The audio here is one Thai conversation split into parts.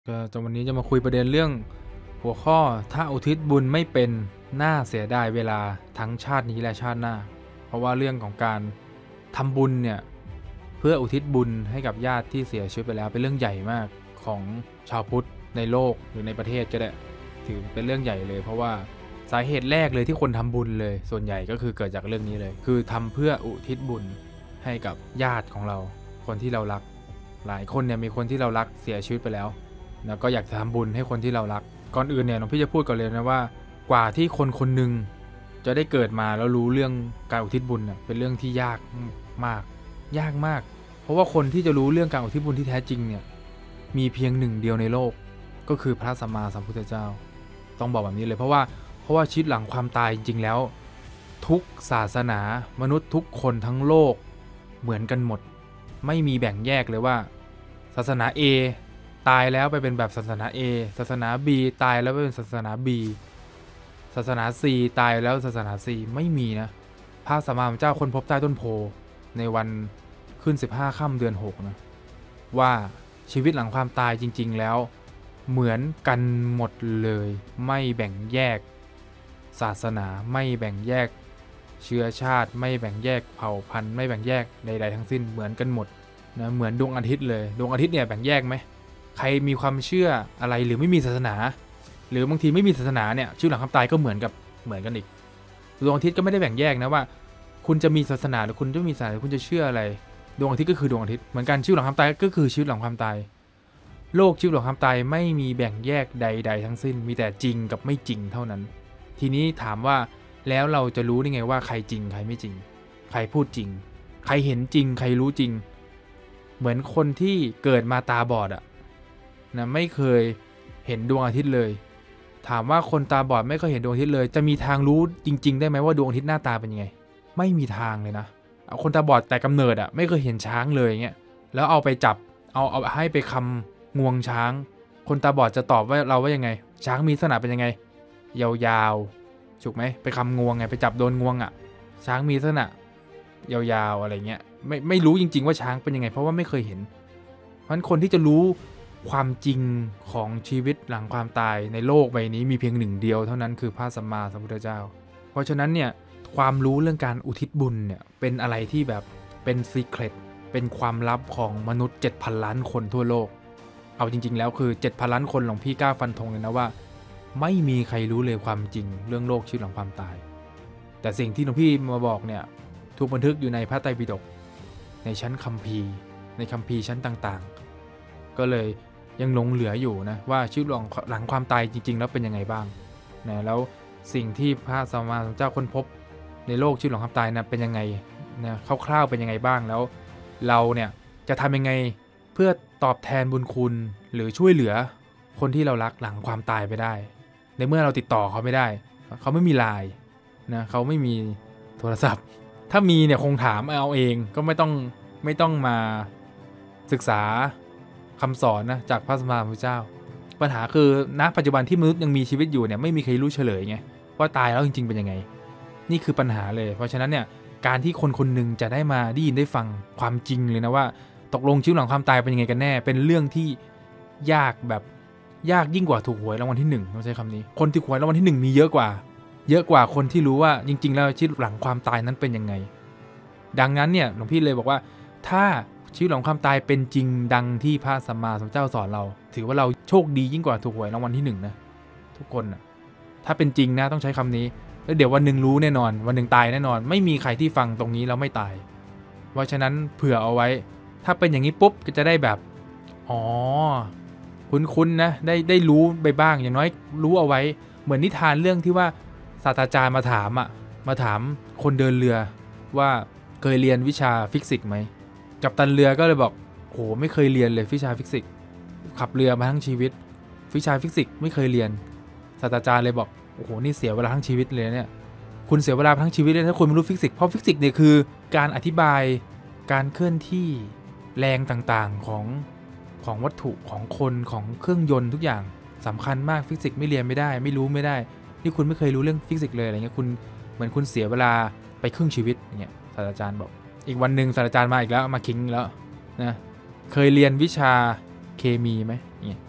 ก็จนวันนี้จะมาคุยประเด็นเรื่องหัวข้อถ้าอุทิศบุญไม่เป็นน่าเสียดายเวลาทั้งชาตินี้และชาติหน้าเพราะว่าเรื่องของการทำบุญเนี่ยเพื่ออุทิศบุญให้กับญาติที่เสียชีวิตไปแล้วเป็นเรื่องใหญ่มากของชาวพุทธในโลกหรือในประเทศก็ได้ถือเป็นเรื่องใหญ่เลยเพราะว่าสาเหตุแรกเลยที่คนทำบุญเลยส่วนใหญ่ก็คือเกิดจากเรื่องนี้เลยคือทำเพื่ออุทิศบุญให้กับญาติของเราคนที่เรารักหลายคนเนี่ยมีคนที่เรารักเสียชีวิตไปแล้วนะก็อยากจะทำบุญให้คนที่เรารักก่อนอื่นเนี่ยหลวงพี่จะพูดก่อนเลยนะว่ากว่าที่คนคนหนึ่งจะได้เกิดมาแล้วรู้เรื่องการอุทิศบุญเนี่ยเป็นเรื่องที่ยากมากยากมากเพราะว่าคนที่จะรู้เรื่องการอุทิศบุญที่แท้จริงเนี่ยมีเพียงหนึ่งเดียวในโลกก็คือพระสัมมาสัมพุทธเจ้าต้องบอกแบบนี้เลยเพราะว่าชีวิตหลังความตายจริงๆแล้วทุกศาสนามนุษย์ทุกคนทั้งโลกเหมือนกันหมดไม่มีแบ่งแยกเลยว่าศาสนา A ตายแล้วไปเป็นแบบศาสนา A ศาสนา B ตายแล้วไปเป็นศาสนา B ศาสนา C ตายแล้วศาสนา C ไม่มีนะพระสัมมาสัมพุทธเจ้าค้นพบใต้ต้นโพในวันขึ้น15ค่ำเดือน6นะว่าชีวิตหลังความตายจริงๆแล้วเหมือนกันหมดเลยไม่แบ่งแยกศาสนาไม่แบ่งแยกเชื้อชาติไม่แบ่งแยกเผ่าพันธุ์ไม่แบ่งแยกใดๆทั้งสิ้นเหมือนกันหมดนะเหมือนดวงอาทิตย์เลยดวงอาทิตย์เนี่ยแบ่งแยกไหมใครมีความเชื่ออะไรหรือไม่มีศาสนาหรือบางทีไม่มีศาสนาเนี่ยชีวิตหลังความตายก็เหมือนกันอีกดวงอาทิตย์ก็ไม่ได้แบ่งแยกนะว่าคุณจะมีศาสนาหรือคุณจะไม่มีศาสนาหรือคุณจะเชื่ออะไรดวงอาทิตย์ก็คือดวงอาทิตย์เหมือนกันชีวิตหลังความตายก็คือชีวิตหลังความตายโลกชีวิตหลังความตายไม่มีแบ่งแยกใดๆทั้งสิ้นมีแต่จริงกับไม่จริงเท่านั้นทีนี้ถามว่าแล้วเราจะรู้ได้ไงว่าใครจริงใครไม่จริงใครพูดจริงใครเห็นจริงใครรู้จริงเหมือนคนที่เกิดมาตาบอดอะนะไม่เคยเห็นดวงอาทิตย์เลยถามว่าคนตาบอดไม่เคยเห็นดวงอาทิตย์เลยจะมีทางรู้จริงๆได้ไหมว่าดวงอาทิตย์หน้าตาเป็นยังไงไม่มีทางเลยนะเอาคนตาบอดแต่กำเนิดอะไม่เคยเห็นช้างเลยเงี้ยแล้วเอาไปจับเอาให้ไปคำงวงช้างคนตาบอดจะตอบว่าเราว่ายังไงช้างมีลักษณะเป็นยังไงยาวๆถูกไหมไปคำงวงไงไปจับโดนงวงอะช้างมีลักษณะยาวๆอะไรเงี้ยไม่รู้จริงๆว่าช้างเป็นยังไงเพราะว่าไม่เคยเห็นเพราะฉะนั้นคนที่จะรู้ความจริงของชีวิตหลังความตายในโลกใบนี้มีเพียงหนึ่งเดียวเท่านั้นคือพระสัมมาสัมพุทธเจ้าเพราะฉะนั้นเนี่ยความรู้เรื่องการอุทิศบุญเนี่ยเป็นอะไรที่แบบเป็นซีเคร็ตเป็นความลับของมนุษย์ 7,000 ล้านคนทั่วโลกเอาจริงๆแล้วคือ 7,000 ล้านคนหลวงพี่กล้าฟันธงเลยนะว่าไม่มีใครรู้เลยความจริงเรื่องโลกชีวิตหลังความตายแต่สิ่งที่หลวงพี่มาบอกเนี่ยถูกบันทึกอยู่ในพระไตรปิฎกในชั้นคัมภีร์ในคัมภีร์ชั้นต่างๆก็เลยยังหลงเหลืออยู่นะว่าชีวิตหลังความตายจริงๆแล้วเป็นยังไงบ้างนะแล้วสิ่งที่พระสัมมาสัมพุทธเจ้าค้นพบในโลกชีวิตหลังความตายนะเป็นยังไงนะคร่าวๆเป็นยังไงบ้างแล้วเราเนี่ยจะทำยังไงเพื่อตอบแทนบุญคุณหรือช่วยเหลือคนที่เรารักหลังความตายไปได้ในเมื่อเราติดต่อเขาไม่ได้เขาไม่มีไลน์นะเขาไม่มีโทรศัพท์ถ้ามีเนี่ยคงถามเอาเองก็ไม่ต้องมาศึกษาคำสอนนะจากพระสัมมาสัมพุทธเจ้าปัญหาคือณปัจจุบันที่มนุษย์ยังมีชีวิตอยู่เนี่ยไม่มีใครรู้เฉลยไงว่าตายแล้วจริงๆเป็นยังไงนี่คือปัญหาเลยเพราะฉะนั้นเนี่ยการที่คนคนหนึ่งจะได้มาได้ยินได้ฟังความจริงเลยนะว่าตกลงชีวิตหลังความตายเป็นยังไงกันแน่เป็นเรื่องที่ยากแบบยากยิ่งกว่าถูกหวยรางวัลที่1ต้องใช้คำนี้คนที่หวยรางวัลที่1มีเยอะกว่าคนที่รู้ว่าจริงๆแล้วชีวิตหลังความตายนั้นเป็นยังไงดังนั้นเนี่ยหลวงพี่เลยบอกว่าถ้าชีวิตหลังความตายเป็นจริงดังที่พระสัมมาสัมพุทธเจ้าสอนเราถือว่าเราโชคดียิ่งกว่าถูกหวยรางวัลที่1นะทุกคนนะถ้าเป็นจริงนะต้องใช้คำนี้แล้วเดี๋ยววันหนึ่งรู้แน่นอนวันหนึ่งตายแน่นอนไม่มีใครที่ฟังตรงนี้แล้วไม่ตายเพราะฉะนั้นเผื่อเอาไว้ถ้าเป็นอย่างนี้ปุ๊บก็จะได้แบบอ๋อคุ้นๆนะได้รู้ไปบ้างอย่างน้อยรู้เอาไว้เหมือนนิทานเรื่องที่ว่าศาสตราจารย์มาถามคนเดินเรือว่าเคยเรียนวิชาฟิสิกส์ไหมกัปตันเรือก็เลยบอกโหไม่เคยเรียนเลยวิชาฟิสิกส์ขับเรือมาทั้งชีวิตวิชาฟิสิกส์ไม่เคยเรียนศาสตราจารย์เลยบอกโอ้โหนี่เสียเวลาทั้งชีวิตเลยเนี่ยคุณเสียเวลาทั้งชีวิตเลยถ้าคุณไม่รู้ฟิสิกส์เพราะฟิสิกส์เนี่ยคือการอธิบายการเคลื่อนที่แรงต่างๆของวัตถุของคนของเครื่องยนต์ทุกอย่างสำคัญมากฟิสิกส์ไม่เรียนไม่ได้ไม่รู้ไม่ได้นี่คุณไม่เคยรู้เรื่องฟิสิกส์เลยอะไรเงี้ยคุณเหมือนคุณเสียเวลาไปครึ่งชีวิตอย่างเงี้ยศาสตราจารย์บอกอีกวันหนึ่งศาสตราจารย์มาอีกแล้วมาคิงแล้วนะเคยเรียนวิชาเคมีไหมเนี่ย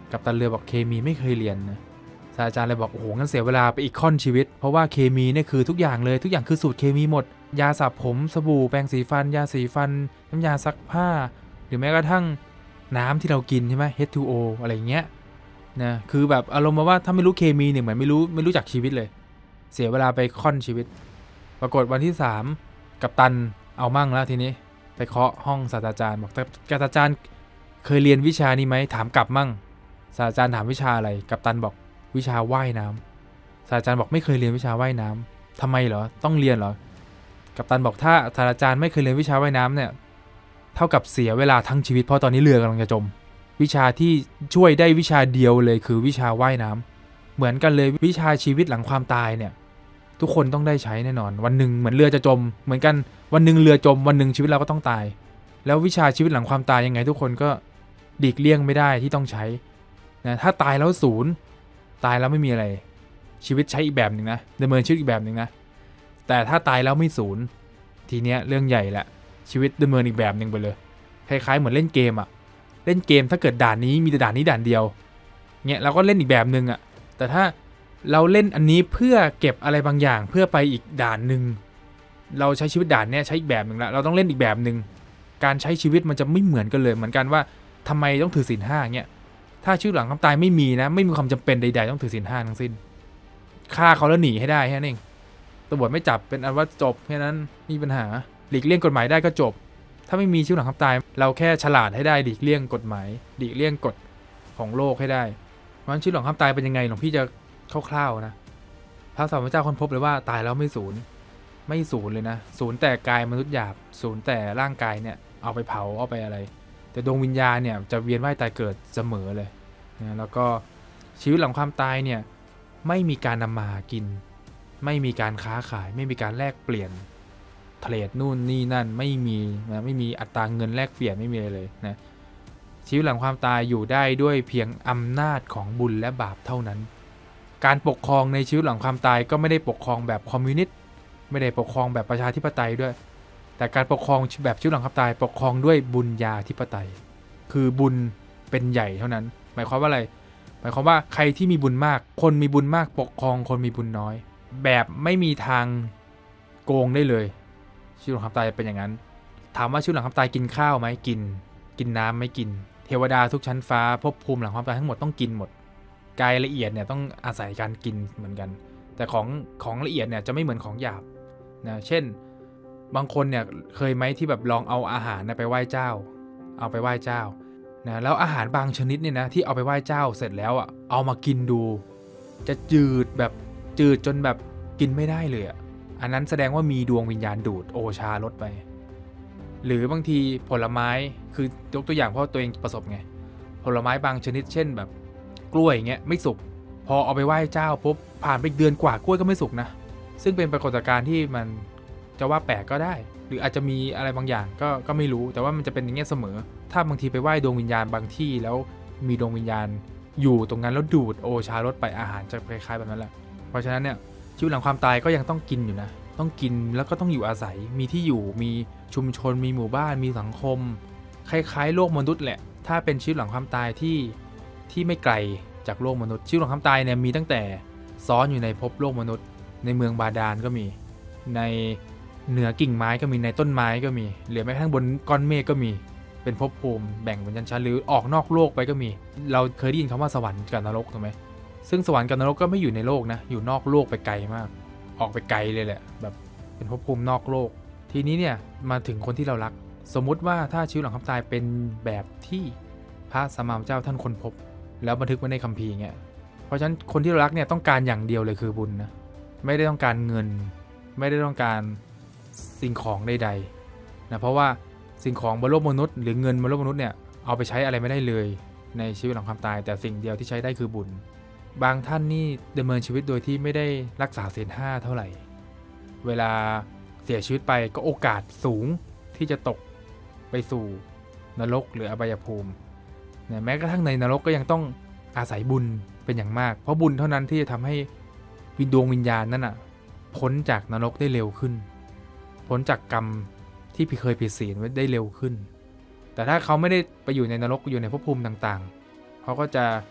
กัปตันเรือบอกเคมีไม่เคยเรียนนะศาสตราจารย์เลยบอกโอ้โหงั้นเสียเวลาไปอีกค่อนชีวิตเพราะว่าเคมีเนี่ยคือทุกอย่างเลยทุกอย่างคือสูตรเคมีหมดยาสระผมสบู่แปรงสีฟันยาสีฟันน้ำยาซักผ้าหรือแม้กระทั่งน้ำที่เรากินใช่ไหม H2O อะไรเงี้ยนะคือแบบอารมณ์ว่าถ้าไม่รู้เคมีเนี่ยเหมือนไม่รู้จักชีวิตเลยเสียเวลาไปค่อนชีวิตปรากฏวันที่3กัปตันเอามั่งแล้วทีนี้ไปเคาะห้องศาสตราจารย์บอกศาสตราจารย์เคยเรียนวิชานี้ไหมถามกลับมั่งศาสตราจารย์ถามวิชาอะไรกัปตันบอกวิชาว่ายน้ำศาสตราจารย์บอกไม่เคยเรียนวิชาว่ายน้ำทำไมเหรอต้องเรียนเหรอกัปตันบอกถ้าศาสตราจารย์ไม่เคยเรียนวิชาว่ายน้ำเนี่ยเท่ากับเสียเวลาทั้งชีวิตเพราะตอนนี้เรือกำลังจะจมวิชาที่ช่วยได้วิชาเดียวเลยคือวิชาว่ายน้ำเหมือนกันเลยวิชาชีวิตหลังความตายเนี่ยทุกคนต้องได้ใช้แน่นอนวันหนึ่งเหมือนเรือจะจมเหมือนกันวันหนึ่งเรือจมวันหนึ่งชีวิตเราก็ต้องตายแล้ววิชาชีวิตหลังความตายยังไงทุกคนก็หลีกเลี่ยงไม่ได้ที่ต้องใช้นะถ้าตายแล้วศูนย์ตายแล้วไม่มีอะไรชีวิตใช้อีกแบบหนึ่งนะดำเนินชีวิตอีกแบบหนึ่งนะแต่ถ้าตายแล้วไม่ศูนย์ทีเนี้ยเรื่องใหญ่แหละชีวิตดำเนินอีกแบบหนึ่งไปเลยคล้ายๆเหมือนเล่นเกมอะเล่นเกมถ้าเกิดด่านนี้มีแต่ด่านนี้ด่านเดียวเนี่ยเราก็เล่นอีกแบบหนึ่งอะแต่ถ้าเราเล่นอันนี้เพื่อเก็บอะไรบางอย่างเพื่อไปอีกด่านหนึ่งเราใช้ชีวิตด่านเนี้ยใช้อีกแบบหนึ่งละเราต้องเล่นอีกแบบหนึ่งการใช้ชีวิตมันจะไม่เหมือนกันเลยเหมือนกันว่าทำไมต้องถือศีล5เงี้ยถ้าชีวิตหลังความตายไม่มีนะไม่มีความจำเป็นใดๆต้องถือศีล5ทั้งสิ้นฆ่าเขาแล้วหนีให้ได้แค่นั้นเองตำรวจไม่จับเป็นอันว่าจบแค่นั้นมีปัญหาหลีกเลี่ยงกฎหมายได้ก็จบถ้าไม่มีชีวิตหลังความตายเราแค่ฉลาดให้ได้หลีกเลี่ยงกฎหมายหลีกเลี่ยงกฎของโลกให้ได้เพราะฉะนั้นชีวิตหลังความตายเป็นยังไงหลวงพี่จะคร่าวๆนะพระสัมมาสัมพุทธเจ้าค้นพบเลยว่าตายแล้วไม่ศูนย์เลยนะศูนย์แต่กายมนุษย์หยาบศูนย์แต่ร่างกายเนี่ยเอาไปเผาเอาไปอะไรแต่ดวงวิญญาณเนี่ยจะเวียนว่ายตายเกิดเสมอเลยนะแล้วก็ชีวิตหลังความตายเนี่ยไม่มีการนำมากินไม่มีการค้าขายไม่มีการแลกเปลี่ยนเทรดนู่นนี่นั่นไม่มีนะไม่มีอัตราเงินแลกเปลี่ยนไม่มีเลยนะชีวิตหลังความตายอยู่ได้ด้วยเพียงอำนาจของบุญและบาปเท่านั้นการปกครองในชีวิตหลังความตายก็ไม่ได้ปกครองแบบคอมมิวนิสต์ไม่ได้ปกครองแบบประชาธิปไตยด้วยแต่การปกครองแบบชีวิตหลังความตายปกครองด้วยบุญญาธิปไตยคือบุญเป็นใหญ่เท่านั้นหมายความว่าอะไรหมายความว่าใครที่มีบุญมากคนมีบุญมากปกครองคนมีบุญน้อยแบบไม่มีทางโกงได้เลยชีวิตหลังความตายเป็นอย่างนั้นถามว่าชีวิตหลังความตายกินข้าวไหมกินน้ำไม่กินเทวดาทุกชั้นฟ้าภพภูมิหลังความตายทั้งหมดต้องกินหมดกายละเอียดเนี่ยต้องอาศัยการกินเหมือนกันแต่ของละเอียดเนี่ยจะไม่เหมือนของหยาบนะเช่นบางคนเนี่ยเคยไหมที่แบบลองเอาอาหารไปไหว้เจ้าเอาไปไหว้เจ้านะแล้วอาหารบางชนิดเนี่ยนะที่เอาไปไหว้เจ้าเสร็จแล้วอ่ะเอามากินดูจะจืดจนแบบกินไม่ได้เลยอ่ะอันนั้นแสดงว่ามีดวงวิญญาณดูดโอชาลดไปหรือบางทีผลไม้คือยกตัวอย่างเพราะตัวเองประสบไงผลไม้บางชนิดเช่นแบบกล้วยอย่างเงี้ยไม่สุกพอเอาไปไหว้เจ้าปุ๊บผ่านไปเดือนกว่ากล้วยก็ไม่สุกนะซึ่งเป็นปรากฏการณ์ที่มันจะว่าแปลกก็ได้หรืออาจจะมีอะไรบางอย่างก็ไม่รู้แต่ว่ามันจะเป็นอย่างเงี้ยเสมอถ้าบางทีไปไหว้ดวงวิญญาณบางที่แล้วมีดวงวิญญาณอยู่ตรงนั้นแล้วดูดโอชาลดไปอาหารจะคล้ายๆแบบนั้นแหละเพราะฉะนั้นเนี่ยชีวิตหลังความตายก็ยังต้องกินอยู่นะต้องกินแล้วก็ต้องอยู่อาศัยมีที่อยู่มีชุมชนมีหมู่บ้านมีสังคมคล้ายๆโลกมนุษย์แหละถ้าเป็นชีวิตหลังความตายที่ไม่ไกลจากโลกมนุษย์ชีวิตหลังความตายเนี่ยมีตั้งแต่ซ้อนอยู่ในภพโลกมนุษย์ในเมืองบาดาลก็มีในเหนือกิ่งไม้ก็มีในต้นไม้ก็มีหรือแม้กระทั่งบนก้อนเมฆก็มีเป็นภพภูมิแบ่งเป็นชั้นๆหรือออกนอกโลกไปก็มีเราเคยได้ยินคำว่าสวรรค์กับนรกถูกไหมซึ่งสวรรค์กับนรกก็ไม่อยู่ในโลกนะอยู่นอกโลกไปไกลมากออกไปไกลเลยแหละแบบเป็นภพภูมินอกโลกทีนี้เนี่ยมาถึงคนที่เรารักสมมุติว่าถ้าชีวิตหลังความตายเป็นแบบที่พระสัมมาสัมพุทธเจ้าท่านค้นพบแล้วบันทึกไว้ในคัมภีร์เงี้ยเพราะฉะนั้นคนที่เรารักเนี่ยต้องการอย่างเดียวเลยคือบุญนะไม่ได้ต้องการเงินไม่ได้ต้องการสิ่งของใดๆนะเพราะว่าสิ่งของบนโลกมนุษย์หรือเงินบนโลกมนุษย์เนี่ยเอาไปใช้อะไรไม่ได้เลยในชีวิตหลังความตายแต่สิ่งเดียวที่ใช้ได้คือบุญบางท่านนี่ดำเนินชีวิตโดยที่ไม่ได้รักษาศีล 5เท่าไหร่เวลาเสียชีวิตไปก็โอกาสสูงที่จะตกไปสู่นรกหรืออบายภูมิแม้กระทั่งในนรกก็ยังต้องอาศัยบุญเป็นอย่างมากเพราะบุญเท่านั้นที่จะทำให้ดวงวิญญาณนั้นพ้นจากนรกได้เร็วขึ้นพ้นจากกรรมที่เคยผิดศีลไว้ได้เร็วขึ้นแต่ถ้าเขาไม่ได้ไปอยู่ในนรกอยู่ในภพภูมิต่างๆเขาก็จะ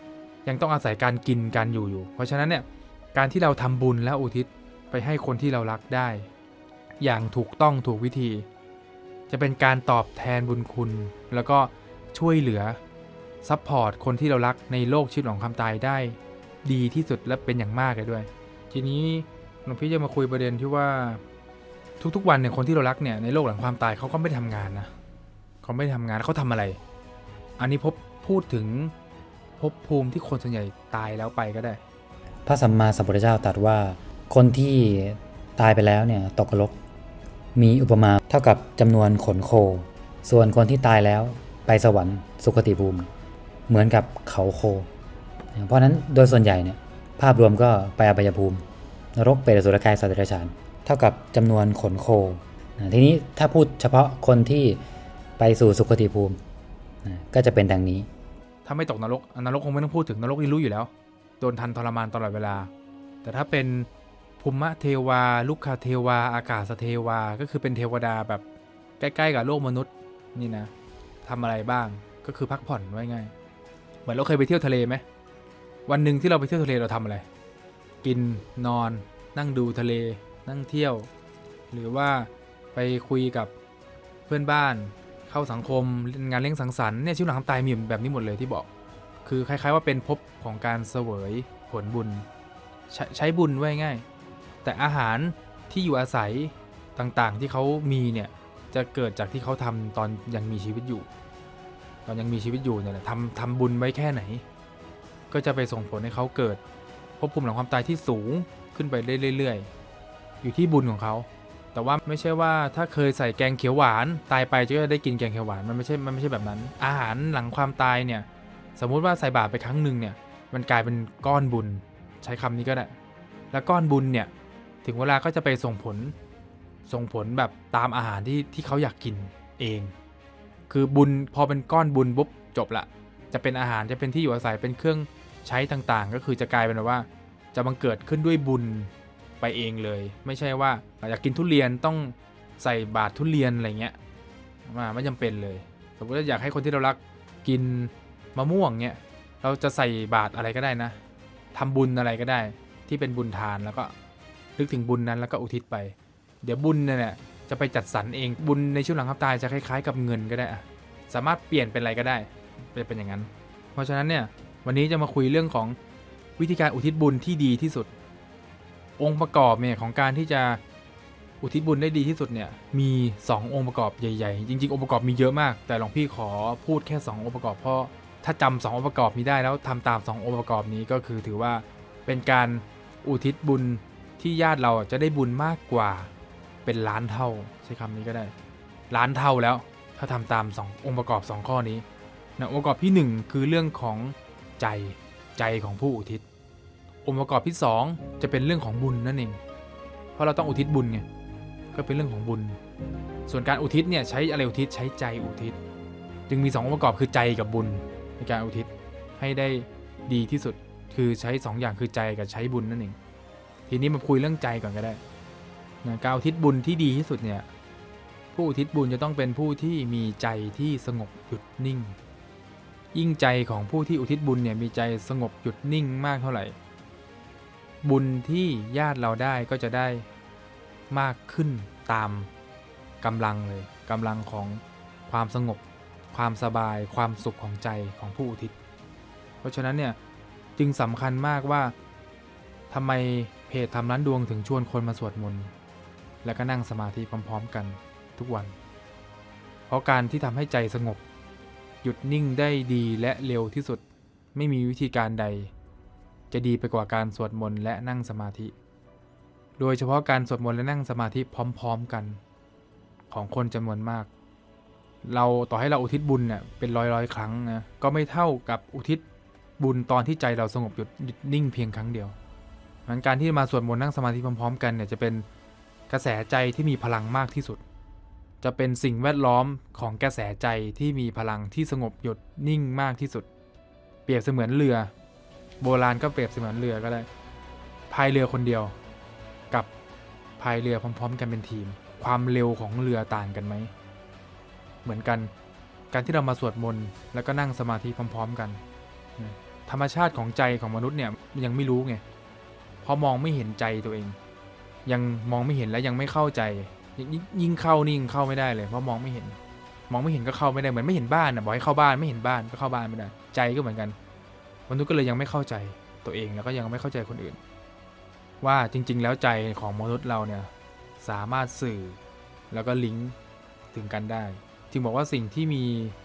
ยังต้องอาศัยการกินการอยู่เพราะฉะนั้นเนี่ยการที่เราทำบุญและอุทิศไปให้คนที่เรารักได้อย่างถูกต้องถูกวิธีจะเป็นการตอบแทนบุญคุณแล้วก็ช่วยเหลือซัพพอร์ตคนที่เรารักในโลกชีวิตของความตายได้ดีที่สุดและเป็นอย่างมากเลยด้วยทีนี้หลวงพี่จะมาคุยประเด็นที่ว่าทุกๆวันเนี่ยคนที่เรารักเนี่ยในโลกหลังความตายเขาก็ไม่ทำงานนะเขาไม่ทำงานเขาทำอะไรอันนี้พูดถึงภพภูมิที่คนส่วนใหญ่ตายแล้วไปก็ได้พระสัมมาสัมพุทธเจ้าตรัสว่าคนที่ตายไปแล้วเนี่ยตกนรกมีอุปมาเท่ากับจำนวนขนโคส่วนคนที่ตายแล้วไปสวรรค์สุคติภูมิเหมือนกับเขาโคเพราะนั้นโดยส่วนใหญ่เนี่ยภาพรวมก็ไปอบายภูมินรกเปรตอสุรกายสัตว์เดรัจฉานเท่ากับจำนวนขนโคทีนี้ถ้าพูดเฉพาะคนที่ไปสู่สุคติภูมิก็จะเป็นดังนี้ถ้าไม่ตกนรกคงไม่ต้องพูดถึงนรกนี่รู้อยู่แล้วโดนทันทรมานตลอดเวลาแต่ถ้าเป็นภูมิเทวาลุกขเทวาอากาศเทวาก็คือเป็นเทวดาแบบใกล้ๆกับโลกมนุษย์นี่นะทำอะไรบ้างก็คือพักผ่อนไว้ง่ายเหมือนเราเคยไปเที่ยวทะเลไหมวันหนึ่งที่เราไปเที่ยวทะเลเราทำอะไรกินนอนนั่งดูทะเลนั่งเที่ยวหรือว่าไปคุยกับเพื่อนบ้านเข้าสังคมงานเลี้ยงสังสรรค์เนี่ยชีวิตหลังความตายมีแบบนี้หมดเลยที่บอกคือคล้ายๆว่าเป็นภพของการเสวยผลบุญใช้บุญไว้ง่ายแต่อาหารที่อยู่อาศัยต่างๆที่เขามีเนี่ยจะเกิดจากที่เขาทำตอนยังมีชีวิตอยู่เนี่ยแหละทำบุญไว้แค่ไหนก็จะไปส่งผลให้เขาเกิดภพภูมิหลังความตายที่สูงขึ้นไปเรื่อยๆอยู่ที่บุญของเขาแต่ว่าไม่ใช่ว่าถ้าเคยใส่แกงเขียวหวานตายไปจะได้กินแกงเขียวหวานมันไม่ใช่แบบนั้นอาหารหลังความตายเนี่ยสมมุติว่าใส่บาตรไปครั้งหนึ่งเนี่ยมันกลายเป็นก้อนบุญใช้คำนี้ก็ได้แล้วก้อนบุญเนี่ยถึงเวลาก็จะไปส่งผลแบบตามอาหารที่เขาอยากกินเองคือบุญพอเป็นก้อนบุญปุ๊บจบละจะเป็นอาหารจะเป็นที่อยู่อาศัยเป็นเครื่องใช้ต่างๆก็คือจะกลายเป็นว่าจะบังเกิดขึ้นด้วยบุญไปเองเลยไม่ใช่ว่าอยากกินทุเรียนต้องใส่บาตรทุเรียนอะไรเงี้ยไม่จำเป็นเลยสมมติว่าอยากให้คนที่เรารักกินมะม่วงเงี้ยเราจะใส่บาตรอะไรก็ได้นะทำบุญอะไรก็ได้ที่เป็นบุญทานแล้วก็นึกถึงบุญนั้นแล้วก็อุทิศไปเดี๋ยวบุญเนี่ยจะไปจัดสรรเองบุญในช่วงหลังความตายจะคล้ายๆกับเงินก็ได้สามารถเปลี่ยนเป็นอะไรก็ได้เป็นอย่างนั้นเพราะฉะนั้นเนี่ยวันนี้จะมาคุยเรื่องของวิธีการอุทิศบุญที่ดีที่สุดองค์ประกอบเนี่ยของการที่จะอุทิศบุญได้ดีที่สุดเนี่ยมี2องค์ประกอบใหญ่ๆจริงๆองค์ประกอบมีเยอะมากแต่หลวงพี่ขอพูดแค่2องค์ประกอบเพราะถ้าจำ2องค์ประกอบนี้ได้แล้วทำตาม2องค์ประกอบนี้ก็คือถือว่าเป็นการอุทิศบุญที่ญาติเราจะได้บุญมากกว่าเป็นล้านเท่าใช้คำนี้ก็ได้ล้านเท่าแล้วถ้าทำตาม2องค์ประกอบ2ข้อนี้นะองค์ประกอบที่1คือเรื่องของใจของผู้อุทิศองค์ประกอบที่2จะเป็นเรื่องของบุญนั่นเองเพราะเราต้องอุทิศบุญไงก็เป็นเรื่องของบุญส่วนการอุทิศเนี่ยใช้อะไรอุทิศใช้ใจอุทิศจึงมี2องค์ประกอบคือใจกับบุญในการอุทิศให้ได้ดีที่สุดคือใช้2อย่างคือใจกับใช้บุญนั่นเองทีนี้มาคุยเรื่องใจก่อนก็ได้นะการอุทิศบุญที่ดีที่สุดเนี่ยผู้อุทิศบุญจะต้องเป็นผู้ที่มีใจที่สงบหยุดนิ่งยิ่งใจของผู้ที่อุทิศบุญเนี่ยมีใจสงบหยุดนิ่งมากเท่าไหร่บุญที่ญาติเราได้ก็จะได้มากขึ้นตามกำลังเลยกำลังของความสงบความสบายความสุขของใจของผู้อุทิศเพราะฉะนั้นเนี่ยจึงสำคัญมากว่าทำไมเพจทำร้านดวงถึงชวนคนมาสวดมนต์แล้วก็นั่งสมาธิพร้อมๆกันทุกวันเพราะการที่ทำให้ใจสงบหยุดนิ่งได้ดีและเร็วที่สุดไม่มีวิธีการใดจะดีไปกว่าการสวดมนต์และนั่งสมาธิโดยเฉพาะการสวดมนต์และนั่งสมาธิพร้อมๆกันของคนจำนวนมากเราต่อให้เราอุทิศบุญเนี่ยเป็นร้อยครั้งนะก็ไม่เท่ากับอุทิศบุญตอนที่ใจเราสงบหยุดนิ่งเพียงครั้งเดียวงั้นการที่มาสวดมนต์นั่งสมาธิพร้อมๆกันเนี่ยจะเป็นกระแสใจที่มีพลังมากที่สุดจะเป็นสิ่งแวดล้อมของกระแสใจที่มีพลังที่สงบหยุดนิ่งมากที่สุดเปรียบเสมือนเรือโบราณก็เปรียบเสมือนเรือก็ได้พายเรือคนเดียวกับพายเรือพร้อมๆกันเป็นทีมความเร็วของเรือต่างกันไหมเหมือนกันการที่เรามาสวดมนต์แล้วก็นั่งสมาธิพร้อมๆกันธรรมชาติของใจของมนุษย์เนี่ยยังไม่รู้ไงเพราะมองไม่เห็นใจตัวเองยังมองไม่เห็นและยังไม่เข้าใจยิ่งเข้านี่ยิ่งเข้าไม่ได้เลยเพราะมองไม่เห็นก็เข้าไม่ได้เหมือนไม่เห็นบ้านนะบอกให้เข้าบ้านไม่เห็นบ้านก็เข้าบ้านไม่ได้ใจก็เหมือนกันมนุษย์ก็เลยยังไม่เข้าใจตัวเองแล้วก็ยังไม่เข้าใจคนอื่นว่าจริงๆแล้วใจของมนุษย์เราเนี่ยสามารถสื่อแล้วก็ลิงก์ถึงกันได้จึงบอกว่าสิ่งที่มี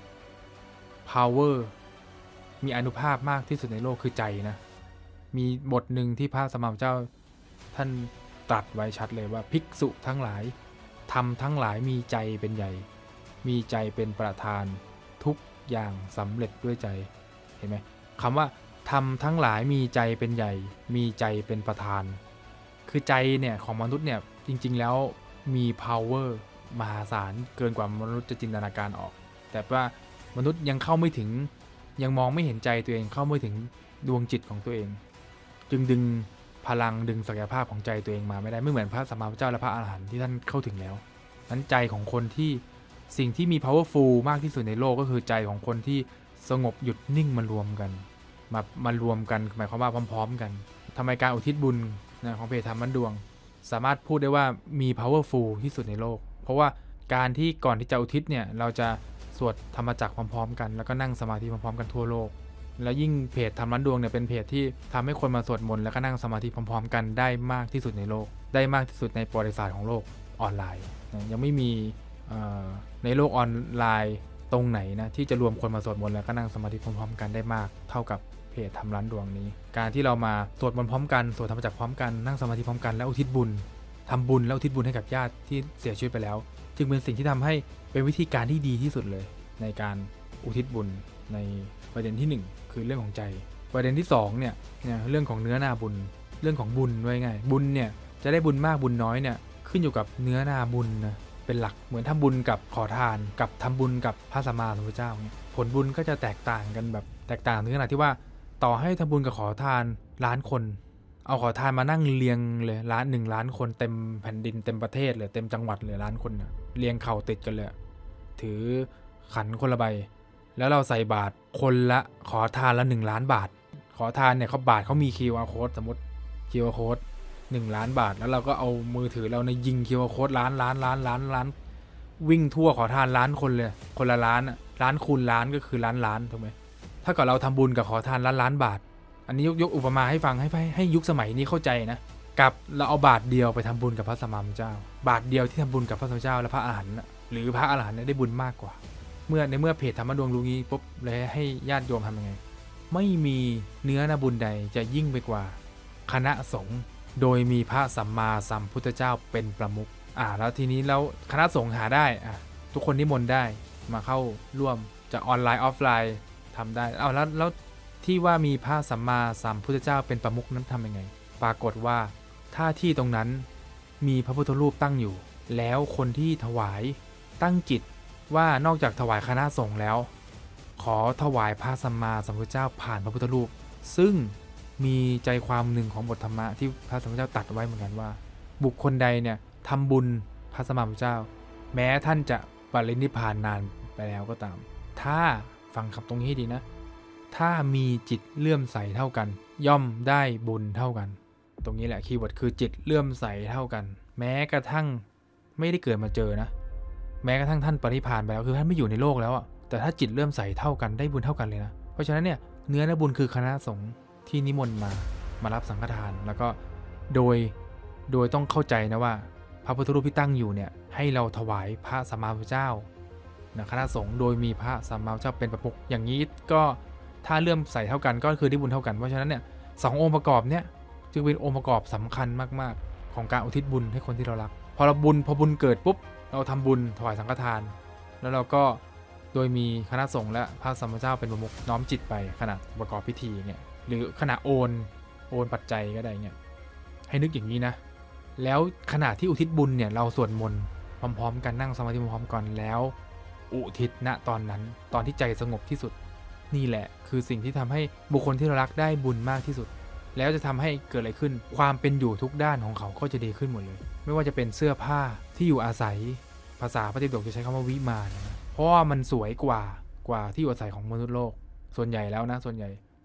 power มีอานุภาพมากที่สุดในโลกคือใจนะมีบทหนึ่งที่พระสัมมาสัมพุทธเจ้าท่านตรัสไว้ชัดเลยว่าภิกษุทั้งหลายธรรมทั้งหลายมีใจเป็นใหญ่มีใจเป็นประธานทุกอย่างสำเร็จด้วยใจเห็นไหมคำว่าธรรมทั้งหลายมีใจเป็นใหญ่มีใจเป็นประธานคือใจเนี่ยของมนุษย์เนี่ยจริงๆแล้วมี power มหาศาลเกินกว่ามนุษย์จะจินตนาการออกแต่ว่ามนุษย์ยังเข้าไม่ถึงยังมองไม่เห็นใจตัวเองเข้าไม่ถึงดวงจิตของตัวเองจึงดึงพลังดึงศักยภาพของใจตัวเองมาไม่ได้ไม่เหมือนพระสัมมาสัมพุทธเจ้าและพระอรหันต์ที่ท่านเข้าถึงแล้วนั้นใจของคนที่สิ่งที่มี powerful มากที่สุดในโลกก็คือใจของคนที่สงบหยุดนิ่งมารวมกันมารวมกันหมายความว่าพร้อมๆกันทำไมการอุทิศบุญนะของเพจธรรมบันดวงสามารถพูดได้ว่ามี powerful ที่สุดในโลกเพราะว่าการที่ก่อนที่จะอุทิศเนี่ยเราจะสวดธรรมจักรพร้อมๆกันแล้วก็นั่งสมาธิพร้อมๆกันทั่วโลกแล้วยิ่งเพจธรรมบันดวงเนี่ยเป็นเพจที่ทำให้คนมาสวดมนต์แล้วก็นั่งสมาธิพร้อมๆกันได้มากที่สุดในโลกได้มากที่สุดในประวัติศาสตร์ของโลกออนไลน์ยังไม่มีในโลกออนไลน์ตรงไหนนะที่จะรวมคนมาสวดมนต์แล้วก็นั่งสมาธิพร้อมๆกันได้มากเท่ากับเพจธรรมบันดวงนี้การที่เรามาสวดมนต์พร้อมกันสวดธรรมจักรพร้อมกันนั่งสมาธิพร้อมกันแล้วอุทิศบุญทำบุญแล้วอุทิศบุญให้กับญาติที่เสียชีวิตไปแล้วจึงเป็นสิ่งที่ทำให้เป็นวิธีการที่ดีที่สุดเลยในการอุทิศบุญในประเด็นที่1คือเรื่องของใจประเด็นที่2เนี่ยเรื่องของเนื้อนาบุญเรื่องของบุญด้วยไงบุญเนี่ยจะได้บุญมากบุญน้อยเนี่ยขึ้นอยู่กับเนื้อนาบุญนะเป็นหลักเหมือนทำบุญกับขอทานกับทำบุญกับพระสัมมาสัมพุทธเจ้าเนี่ยผลบุญก็จะแตกต่างกันแบบแตกต่างถึงขนาดที่ว่าต่อให้ทำบุญกับขอทานล้านคนเอาขอทานมานั่งเรียงเลย1 ล้านคนเต็มแผ่นดินเต็มประเทศเลยเต็มจังหวัดเลยล้านคนเนี่ยเรียงเข่าติดกันเลยถือขันคนละใบแล้วเราใส่บาตรคนละขอทานละ1 ล้านบาทขอทานเนี่ยเขาบาทเขามี QR code สมมติ QR code 1 ล้านบาทแล้วเราก็เอามือถือเราในยิง QR code ล้านวิ่งทั่วขอทานล้านคนเลยคนละล้านล้านคูณล้านก็คือล้านถูกไหมถ้าเกิดเราทำบุญกับขอทานล้านบาทอันนี้ยกอุปมาให้ฟังให้ยุคสมัยนี้เข้าใจนะกับเราเอาบาทเดียวไปทำบุญกับพระสัมมาสัมพุทธเจ้าบาทเดียวที่ทำบุญกับพระสัมมาสัมพุทธเจ้าและพระอรหันต์หรือพระอรหันต์ได้บุญมากกว่าเมื่อเพจธรรมดวงรู้งี้ปุ๊บเลยให้ญาติโยมทำยังไงไม่มีเนื้อนาบุญใดจะยิ่งไปกว่าคณะสงฆ์โดยมีพระสัมมาสัมพุทธเจ้าเป็นประมุขแล้วทีนี้แล้วคณะสงฆ์หาได้ทุกคนนิมนต์ได้มาเข้าร่วมจะออนไลน์ออฟไลน์ทำได้แล้วที่ว่ามีพระสัมมาสัมพุทธเจ้าเป็นประมุขนั้นทำยังไงปรากฏว่าถ้าที่ตรงนั้นมีพระพุทธรูปตั้งอยู่แล้วคนที่ถวายตั้งจิตว่านอกจากถวายคณะสงฆ์แล้วขอถวายพระสัมมาสัมพุทธเจ้าผ่านพระพุทธรูปซึ่งมีใจความหนึ่งของบทธรรมะที่พระสัมมาสัมพุทธเจ้าตรัสไว้เหมือนกันว่าบุคคลใดเนี่ยทำบุญพระสัมมาสัมพุทธเจ้าแม้ท่านจะปรินิพพานนานไปแล้วก็ตามถ้าฟังคำตรงนี้ให้ดีนะถ้ามีจิตเลื่อมใสเท่ากันย่อมได้บุญเท่ากันตรงนี้แหละคีย์เวิร์ดคือจิตเลื่อมใสเท่ากันแม้กระทั่งไม่ได้เกิดมาเจอนะแม้กระทั่งท่านปรินิพพานไปแล้วคือท่านไม่อยู่ในโลกแล้วแต่ถ้าจิตเลื่อมใสเท่ากันได้บุญเท่ากันเลยนะเพราะฉะนั้นเนี่ยเนื้อบุญคือคณะสงฆ์ที่นิมนต์มารับสังฆทานแล้วก็โดยต้องเข้าใจนะว่าพระพุทธรูปที่ตั้งอยู่เนี่ยให้เราถวายพระสัมมาสัมพุทธเจ้าคณะสงฆ์โดยมีพระสัมมาสัมพุทธเจ้าเป็นประมุขอย่างนี้ก็ถ้าเลื่อมใสเท่ากันก็คือได้บุญเท่ากันเพราะฉะนั้นเนี่ย2 องค์ประกอบเนี่ยจึงเป็นองค์ประกอบสำคัญมากๆของการอุทิศบุญให้คนที่เรารักพอบุญเกิดปุ๊บเราทำบุญถวายสังฆทานแล้วเราก็โดยมีคณะสงฆ์และพระสัมมาสัมพุทธเจ้าเป็นประมุขน้อมจิตไปขณะประกอบพิธีเงี้ยหรือขณะโอนปัจจัยก็ได้เงี้ยให้นึกอย่างนี้นะแล้วขณะที่อุทิศบุญเนี่ยเราสวดมนต์พร้อมๆกันนั่งสมาธิพร้อมๆกันแล้วอุทิศณตอนนั้นตอนที่ใจสงบที่สุดนี่แหละคือสิ่งที่ทำให้บุคคลที่เรารักได้บุญมากที่สุดแล้วจะทำให้เกิดอะไรขึ้นความเป็นอยู่ทุกด้านของเขาก็จะดีขึ้นหมดเลยไม่ว่าจะเป็นเสื้อผ้าที่อยู่อาศัยภาษาพระไตรปิฎกจะใช้คำว่าวิมานนะเพราะว่ามันสวยกว่าที่อยู่อาศัยของมนุษย์โลกส่วนใหญ่แล้วนะส่วนใหญ่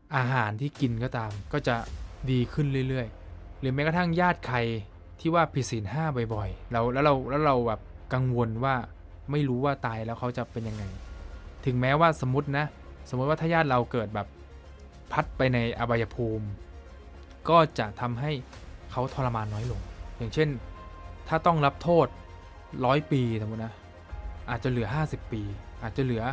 อาหารที่กินก็ตามก็จะดีขึ้นเรื่อยๆหรือแม้กระทั่งญาติใครที่ว่าผิดศีลห้าบ่อยๆแล้วเราแบบกังวลว่าไม่รู้ว่าตายแล้วเขาจะเป็นยังไงถึงแม้ว่าสมมติว่าถ้าญาติเราเกิดแบบพัดไปในอบายภูมิก็จะทำให้เขาทรมานน้อยลงอย่างเช่นถ้าต้องรับโทษ100 ปีสมมตินะอาจจะเหลือ50 ปีอาจจะเหลือ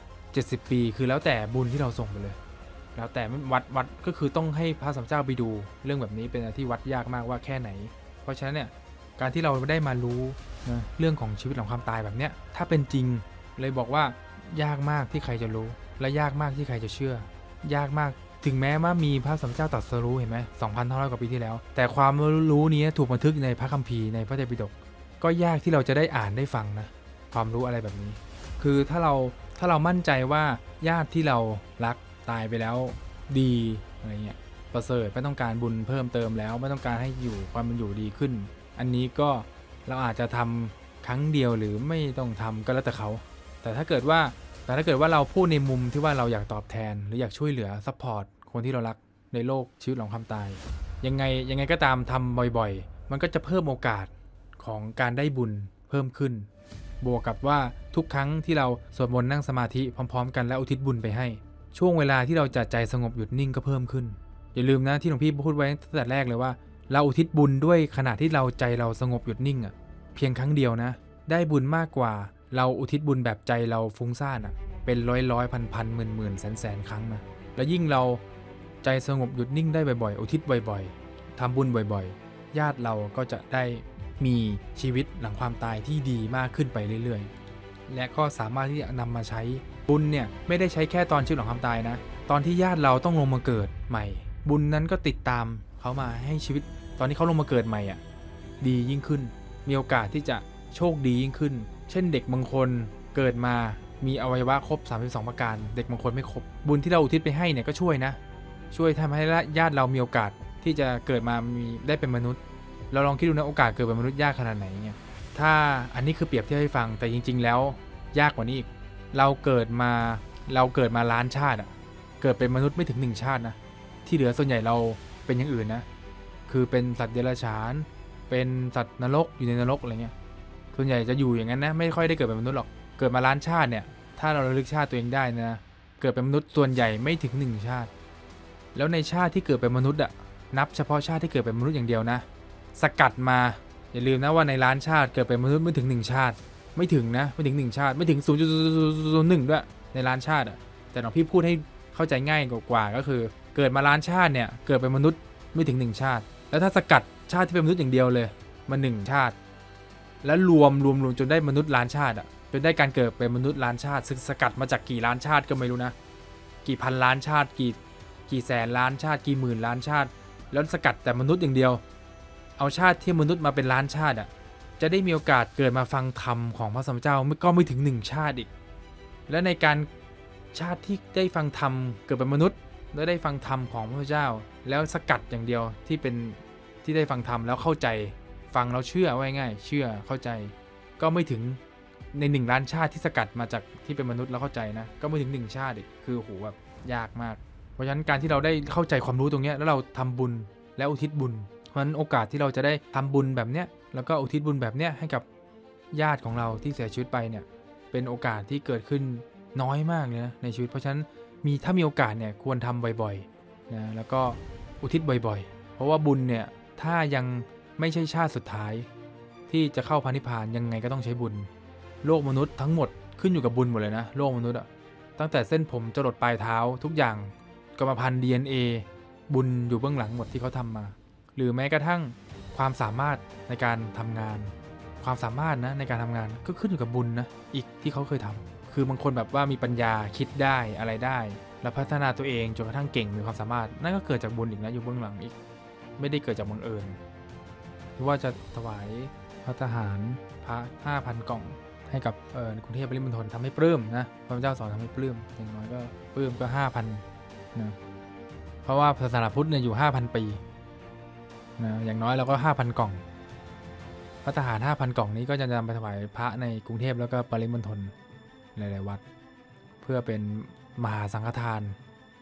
70 ปีคือแล้วแต่บุญที่เราส่งไปเลยแล้วแต่วัดก็คือต้องให้พระสัมมาสัมพุทธเจ้าไปดูเรื่องแบบนี้เป็นอะไรที่วัดยากมากว่าแค่ไหนเพราะฉะนั้นเนี่ยการที่เราได้มารู้นะเรื่องของชีวิตหลังความตายแบบเนี้ยถ้าเป็นจริงเลยบอกว่ายากมากที่ใครจะรู้และยากมากที่ใครจะเชื่อยากมากถึงแม้ว่ามีพระสัมมาสัมพุทธเจ้าตรัสรู้เห็นไหม 2,500 กว่าปีที่แล้วแต่ความรู้นี้ถูกบันทึกในพระคัมภีร์ในพระไตรปิฎกก็ยากที่เราจะได้อ่านได้ฟังนะความรู้อะไรแบบนี้คือถ้าเรามั่นใจว่าญาติที่เรารักตายไปแล้วดีอะไรเงี้ยประเสริฐไม่ต้องการบุญเพิ่มเติมแล้วไม่ต้องการให้อยู่ความเป็นอยู่ดีขึ้นอันนี้ก็เราอาจจะทำครั้งเดียวหรือไม่ต้องทำก็แล้วแต่เขาแต่ถ้าเกิดว่าเราพูดในมุมที่ว่าเราอยากตอบแทนหรืออยากช่วยเหลือซัพพอร์ตคนที่เรารักในโลกชีวิตหลังความตายยังไงก็ตามทำบ่อยๆมันก็จะเพิ่มโอกาสของการได้บุญเพิ่มขึ้นบวกกับว่าทุกครั้งที่เราสวดมนต์นั่งสมาธิพร้อมๆกันและอุทิศบุญไปให้ช่วงเวลาที่เราจะใจสงบหยุดนิ่งก็เพิ่มขึ้นอย่าลืมนะที่หลวงพี่พูดไว้ตั้งแต่แรกเลยว่าเราอุทิศบุญด้วยขณะที่เราใจเราสงบหยุดนิ่งเพียงครั้งเดียวนะได้บุญมากกว่าเราอุทิศบุญแบบใจเราฟุ้งซ่านเป็นร้อยพันหมื่นแสนครั้งนะและยิ่งเราใจสงบหยุดนิ่งได้บ่อยๆอุทิศบ่อยๆทำบุญบ่อยๆญาติเราก็จะได้มีชีวิตหลังความตายที่ดีมากขึ้นไปเรื่อยๆและก็สามารถที่จะนำมาใช้บุญเนี่ยไม่ได้ใช้แค่ตอนชีวิตหลังความตายนะตอนที่ญาติเราต้องลงมาเกิดใหม่บุญนั้นก็ติดตามเขามาให้ชีวิตตอนที่เขาลงมาเกิดใหม่ดียิ่งขึ้นมีโอกาสที่จะโชคดียิ่งขึ้นเช่นเด็กบางคนเกิดมามีอวัยวะครบ32ประการเด็กบางคนไม่ครบบุญที่เราอุทิศไปให้เนี่ยก็ช่วยนะช่วยทำให้ญาติเรามีโอกาสที่จะเกิดมาได้เป็นมนุษย์เราลองคิดดูนะโอกาสเกิดเป็นมนุษย์ยากขนาดไหนเนี่ยถ้าอันนี้คือเปรียบเทียบให้ฟังแต่จริงๆแล้วยากกว่านี้อีกเราเกิดมาล้านชาติเกิดเป็นมนุษย์ไม่ถึง1ชาตินะที่เหลือส่วนใหญ่เราเป็นอย่างอื่นนะคือเป็นสัตว์เดรัจฉานเป็นสัตว์นรกอยู่ในนรกอะไรเงี้ยส่วนใหญ่จะอยู่อย่างนั้นนะไม่ค่อยได้เกิดเป็นมนุษย์หรอกเกิดมาล้านชาติเนี่ยถ้าเราระลึกชาติตัวเองได้นะเกิดเป็นมนุษย์ส่วนใหญ่ไม่ถึง1ชาติแล้วในชาติที่เกิดเป็นมนุษย์นับเฉพาะชาติที่เกิดเป็นมนุษย์อย่างเดียวนะสกัดมาอย่าลืมนะว่าในล้านชาติเกิดเป็นมนุษย์ไม่ถึง1ชาติไม่ถึงนะไม่ถึง1ชาติไม่ถึง 0.001 ด้วยในล้านชาติแต่หลวงพี่พูดให้เข้าใจง่ายกว่าก็คือเกิดมาล้านชาติเนี่ยเกิดเป็นมนุษย์ไม่ถึง1ชาติแล้วถ้าสกัดชาติที่เป็นมนุษย์อย่างเดียวเลยมา1ชาติแล้วรวมจนได้มนุษย์ล้านชาติจนได้การเกิดเป็นมนุษย์ล้านชาติสกัดมาจากกี่ล้านชาติก็ไม่รู้นะกี่พันล้านชาติกี่แสนล้านชาติกี่หมื่นล้านชาติแล้วสกัดแต่มนุษย์อย่างเดียวเอาชาติที่มนุษย์มาเป็นล้านชาติจะได้มีโอกาสเกิดมาฟังธรรมของพระสัมมาสัมพุทธเจ้าก็ไม่ถึง1ชาติอีกและในการชาติที่ได้ฟังธรรมเกิดเป็นมนุษย์แล้วได้ฟังธรรมของพระพุทธเจ้าแล้วสกัดอย่างเดียวที่ได้ฟังธรรมแล้วเข้าใจฟังแล้วเชื่อไว้ง่ายเชื่อเข้าใจก็ไม่ถึงใน1ล้านชาติที่สกัดมาจากที่เป็นมนุษย์แล้วเข้าใจนะก็ไม่ถึง1ชาติอีกคือโหแบบยากมากเพราะฉะนั้นการที่เราได้เข้าใจความรู้ตรงนี้แล้วเราทำบุญและอุทิศบุญเพราะฉะนั้นโอกาสที่เราจะได้ทำบุญแบบเนี้ยแล้วก็อุทิศบุญแบบเนี้ยให้กับญาติของเราที่เสียชีวิตไปเนี่ยเป็นโอกาสที่เกิดขึ้นน้อยมากเลยนะในชีวิตเพราะฉะนั้นถ้ามีโอกาสเนี่ยควรทำบ่อยๆนะแล้วก็อุทิศบ่อยๆเพราะว่าบุญเนี่ยถ้ายังไม่ใช่ชาติสุดท้ายที่จะเข้าพระนิพพานยังไงก็ต้องใช้บุญโลกมนุษย์ทั้งหมดขึ้นอยู่กับบุญหมดเลยนะโลกมนุษย์ตั้งแต่เส้นผมจรดปลายเท้าทุกอย่างกรรมพันธุ์ DNA บุญอยู่เบื้องหลังหมดที่เขาทำมาหรือแม้กระทั่งความสามารถในการทำงานความสามารถนะในการทำงานก็ขึ้นอยู่กับบุญนะอีกที่เขาเคยทำคือบางคนแบบว่ามีปัญญาคิดได้อะไรได้แล้วพัฒนาตัวเองจนกระทั่งเก่งมีความสามารถนั่นก็เกิดจากบุญอีกนะอยู่เบื้องหลังอีกไม่ได้เกิดจากบังเอิญว่าจะถวายพระทหารพระ 5,000 กล่องให้กับในกรุงเทพปริมณฑลทำให้ปลื้มนะพระพุทธเจ้าสอนทำให้ปลื้มอย่างน้อยก็ปลื้มก็ 5,000 นะเพราะว่าศาสนาพุทธเนี่ยอยู่ 5,000 ปีนะอย่างน้อยเราก็ 5,000 กล่องพระทหาร 5,000 กล่องนี้ก็จะนำไปถวายพระในกรุงเทพแล้วก็ปริมณฑลหลายๆวัดเพื่อเป็นมหาสังฆทาน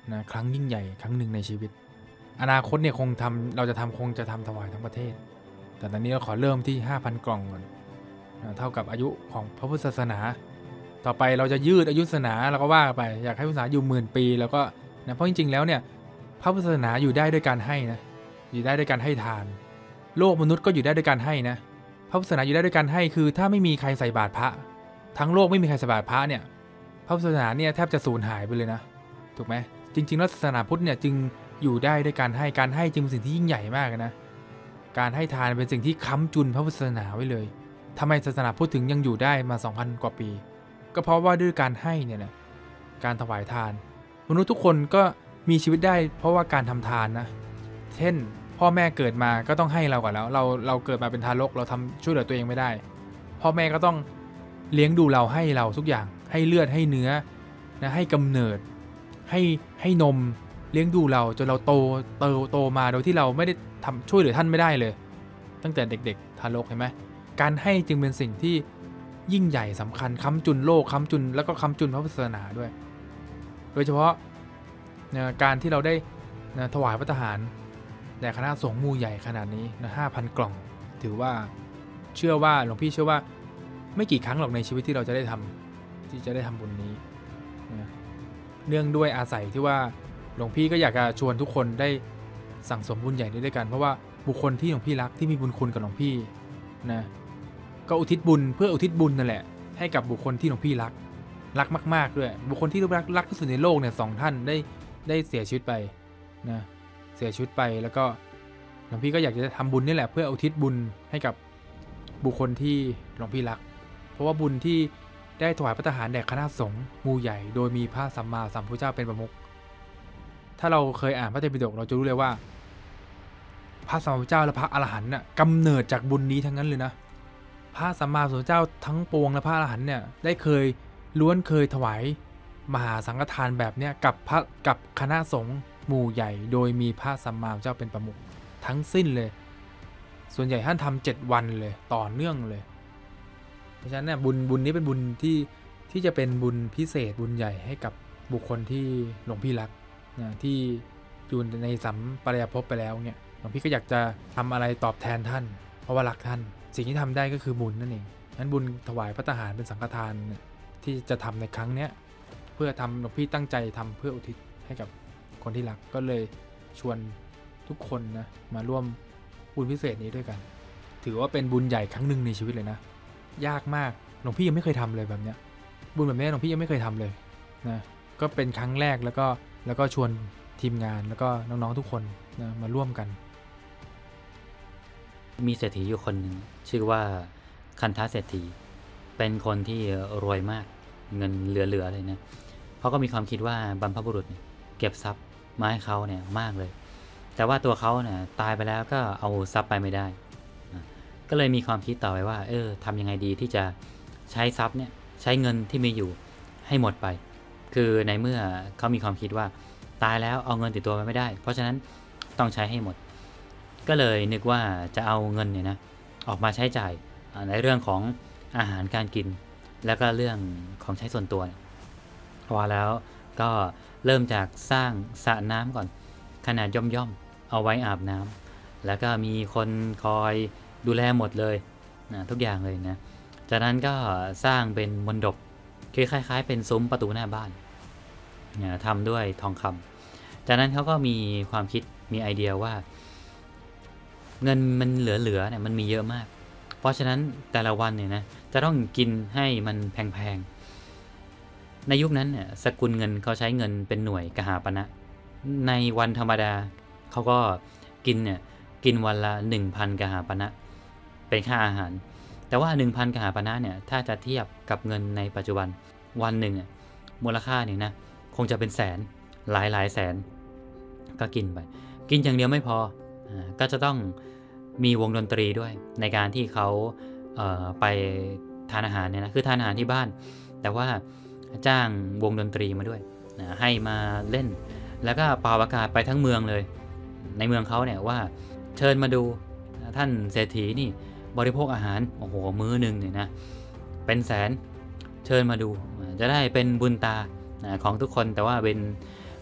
นะครั้งยิ่งใหญ่ครั้งหนึ่งในชีวิตอนาคตเนี่ยเราจะทำถวายทั้งประเทศแต่ตอนนี้เราขอเริ่มที่ 5,000 กล่องก่อนนะเท่ากับอายุของพระพุทธศาสนาต่อไปเราจะยืดอายุศาสนาเราก็ว่าไปอยากให้พุทธศาสนาอยู่10,000 ปีแล้วก็นะเพราะจริงๆแล้วเนี่ยพระพุทธศาสนาอยู่ได้ด้วยการให้นะอยู่ได้ด้วยการให้ทานโลกมนุษย์ก็อยู่ได้ด้วยการให้นะพระพุทธศาสนาอยู่ได้ด้วยการให้คือถ้าไม่มีใครใส่บาตรพระทั้งโลกไม่มีใครใส่บาตรพระเนี่ยพระพุทธศาสนาเนี่ยแทบจะสูญหายไปเลยนะถูกไหมจริงๆแล้วศาสนาพุทธเนี่ยจึงอยู่ได้ด้วยการให้จึงเป็นสิ่งที่ยิ่งใหญ่มากนะการให้ทานเป็นสิ่งที่ค้ำจุนพระพุทธศาสนาไว้เลยทำไมศาสนาพุทธถึงยังอยู่ได้มา 2,000 กว่าปีก็เพราะว่าด้วยการให้เนี่ยนะการถวายทานมนุษย์ทุกคนก็มีชีวิตได้เพราะว่าการทำทานนะเช่นพ่อแม่เกิดมาก็ต้องให้เราก่อนแล้วเราเกิดมาเป็นทารกเราทำช่วยเหลือตัวเองไม่ได้พ่อแม่ก็ต้องเลี้ยงดูเราให้เราทุกอย่างให้เลือดให้เนื้อนะให้กำเนิดให้นมเลี้ยงดูเราจนเราโตมาโดยที่เราไม่ได้ทำช่วยเหลือท่านไม่ได้เลยตั้งแต่เด็กๆทารกเห็นไหมการให้จึงเป็นสิ่งที่ยิ่งใหญ่สำคัญค้ำจุนโลกค้ำจุนแล้วก็ค้ำจุนพระพุทธศาสนาด้วยโดยเฉพาะการที่เราได้ถวายพระทหารแด่คณะสงฆ์หมู่ใหญ่ขนาดนี้นะ 5,000 กล่องถือว่าหลวงพี่เชื่อว่าไม่กี่ครั้งหรอกในชีวิตที่เราจะได้ทำบุญนี้นะเนื่องด้วยอาศัยที่ว่าหลวงพี่ก็อยากจะชวนทุกคนได้สั่งสมบุญใหญ่นี้ด้วยกันเพราะว่าบุคคลที่หลวงพี่รักที่มีบุญคุณกับหลวงพี่นะก็อุทิศบุญเพื่ออุทิศบุญนั่นแหละให้กับบุคคลที่หลวงพี่รักมากๆด้วยบุคคลที่รักที่สุดในโลกเนี่ย2 ท่านได้เสียชีวิตไปนะเสียชีวิตไปแล้วก็หลวงพี่ก็อยากจะทำบุญนี่แหละเพื่ออุทิศบุญให้กับบุคคลที่หลวงพี่รักเพราะว่าบุญที่ได้ถวายพระทหารแด่คณะสงฆ์หมู่ใหญ่โดยมีพระสัมมาสัมพุทธเจ้าเป็นประมุขถ้าเราเคยอ่านพระไตรปิฎกเราจะรู้เลยว่าพระสัมมาสัมพุทธเจ้าและพระอรหันต์น่ะกำเนิดจากบุญนี้ทั้งนั้นเลยนะพระสัมมาสัมพุทธเจ้าทั้งปวงและพระอรหันต์เนี่ยได้ล้วนเคยถวายมหาสังฆทานแบบเนี้ยกับคณะสงฆ์หมู่ใหญ่โดยมีพระสัมมาสัมพุทธเจ้าเป็นประมุขทั้งสิ้นเลยส่วนใหญ่ท่านทำ7 วันเลยต่อเนื่องเลยเพราะฉะนั้นเนี่ยบุญนี้เป็นบุญที่จะเป็นบุญพิเศษบุญใหญ่ให้กับบุคคลที่หลวงพี่รักนะที่อยู่ในสัมปรายภพไปแล้วเนี่ยหลวงพี่ก็อยากจะทำอะไรตอบแทนท่านเพราะว่ารักท่านสิ่งที่ทำได้ก็คือบุญนั่นเองนั้นบุญถวายพระทหารเป็นสังฆทานที่จะทำในครั้งเนี้ยเพื่อทำหลวงพี่ตั้งใจทำเพื่ออุทิศให้กับคนที่รักก็เลยชวนทุกคนนะมาร่วมบุญพิเศษนี้ด้วยกันถือว่าเป็นบุญใหญ่ครั้งหนึ่งในชีวิตเลยนะยากมากหลวงพี่ยังไม่เคยทำเลยแบบเนี้ยบุญแบบนี้หลวงพี่ยังไม่เคยทำเลยนะก็เป็นครั้งแรกแล้วก็ชวนทีมงานแล้วก็น้องๆทุกคนนะมาร่วมกันมีเศรษฐีอยู่คนหนึ่งชื่อว่าคันธเศรษฐีเป็นคนที่รวยมากเงินเหลือๆเลยนะเขาก็มีความคิดว่าบรรพบุรุษเก็บทรัพย์มาให้เขาเนี่ยมากเลยแต่ว่าตัวเขาเนี่ยตายไปแล้วก็เอาทรัพย์ไปไม่ได้ก็เลยมีความคิดต่อไปว่าทำยังไงดีที่จะใช้ทรัพย์เนี่ยใช้เงินที่มีอยู่ให้หมดไปคือในเมื่อเขามีความคิดว่าตายแล้วเอาเงินติดตัวไปไม่ได้เพราะฉะนั้นต้องใช้ให้หมดก็เลยนึกว่าจะเอาเงินเนี่ยนะออกมาใช้จ่ายในเรื่องของอาหารการกินแล้วก็เรื่องของใช้ส่วนตัวพอแล้วก็เริ่มจากสร้างสระน้ำก่อนขนาดย่อมๆเอาไว้อาบน้ำแล้วก็มีคนคอยดูแลหมดเลยนะทุกอย่างเลยนะจากนั้นก็สร้างเป็นมณฑปคือคล้ายๆเป็นซุ้มประตูหน้าบ้านนะทำด้วยทองคำจากนั้นเขาก็มีความคิดมีไอเดียว่าเงินมันเหลือเนี่ยมันมีเยอะมากเพราะฉะนั้นแต่ละวันเนี่ยนะจะต้องกินให้มันแพงๆในยุคนั้นเนี่ยสกุลเงินเขาใช้เงินเป็นหน่วยกหาปณะในวันธรรมดาเขาก็กินวันละ 1,000 กหาปณะเป็นค่าอาหารแต่ว่า 1,000 กหาปณะเนี่ยถ้าจะเทียบกับเงินในปัจจุบันวันหนึ่งมูลค่าเนี่ยนะคงจะเป็นแสนหลายแสนก็กินไปกินอย่างเดียวไม่พอก็จะต้องมีวงดนตรีด้วยในการที่เขาไปทานอาหารเนี่ยนะคือทานอาหารที่บ้านแต่ว่าจ้างวงดนตรีมาด้วยให้มาเล่นแล้วก็เป่าประกาศไปทั้งเมืองเลยในเมืองเขาเนี่ยว่าเชิญมาดูท่านเศรษฐีนี่บริโภคอาหารโอ้โหมื้อนึงเนี่ยนะเป็นแสนเชิญมาดูจะได้เป็นบุญตาของทุกคนแต่ว่าเป็น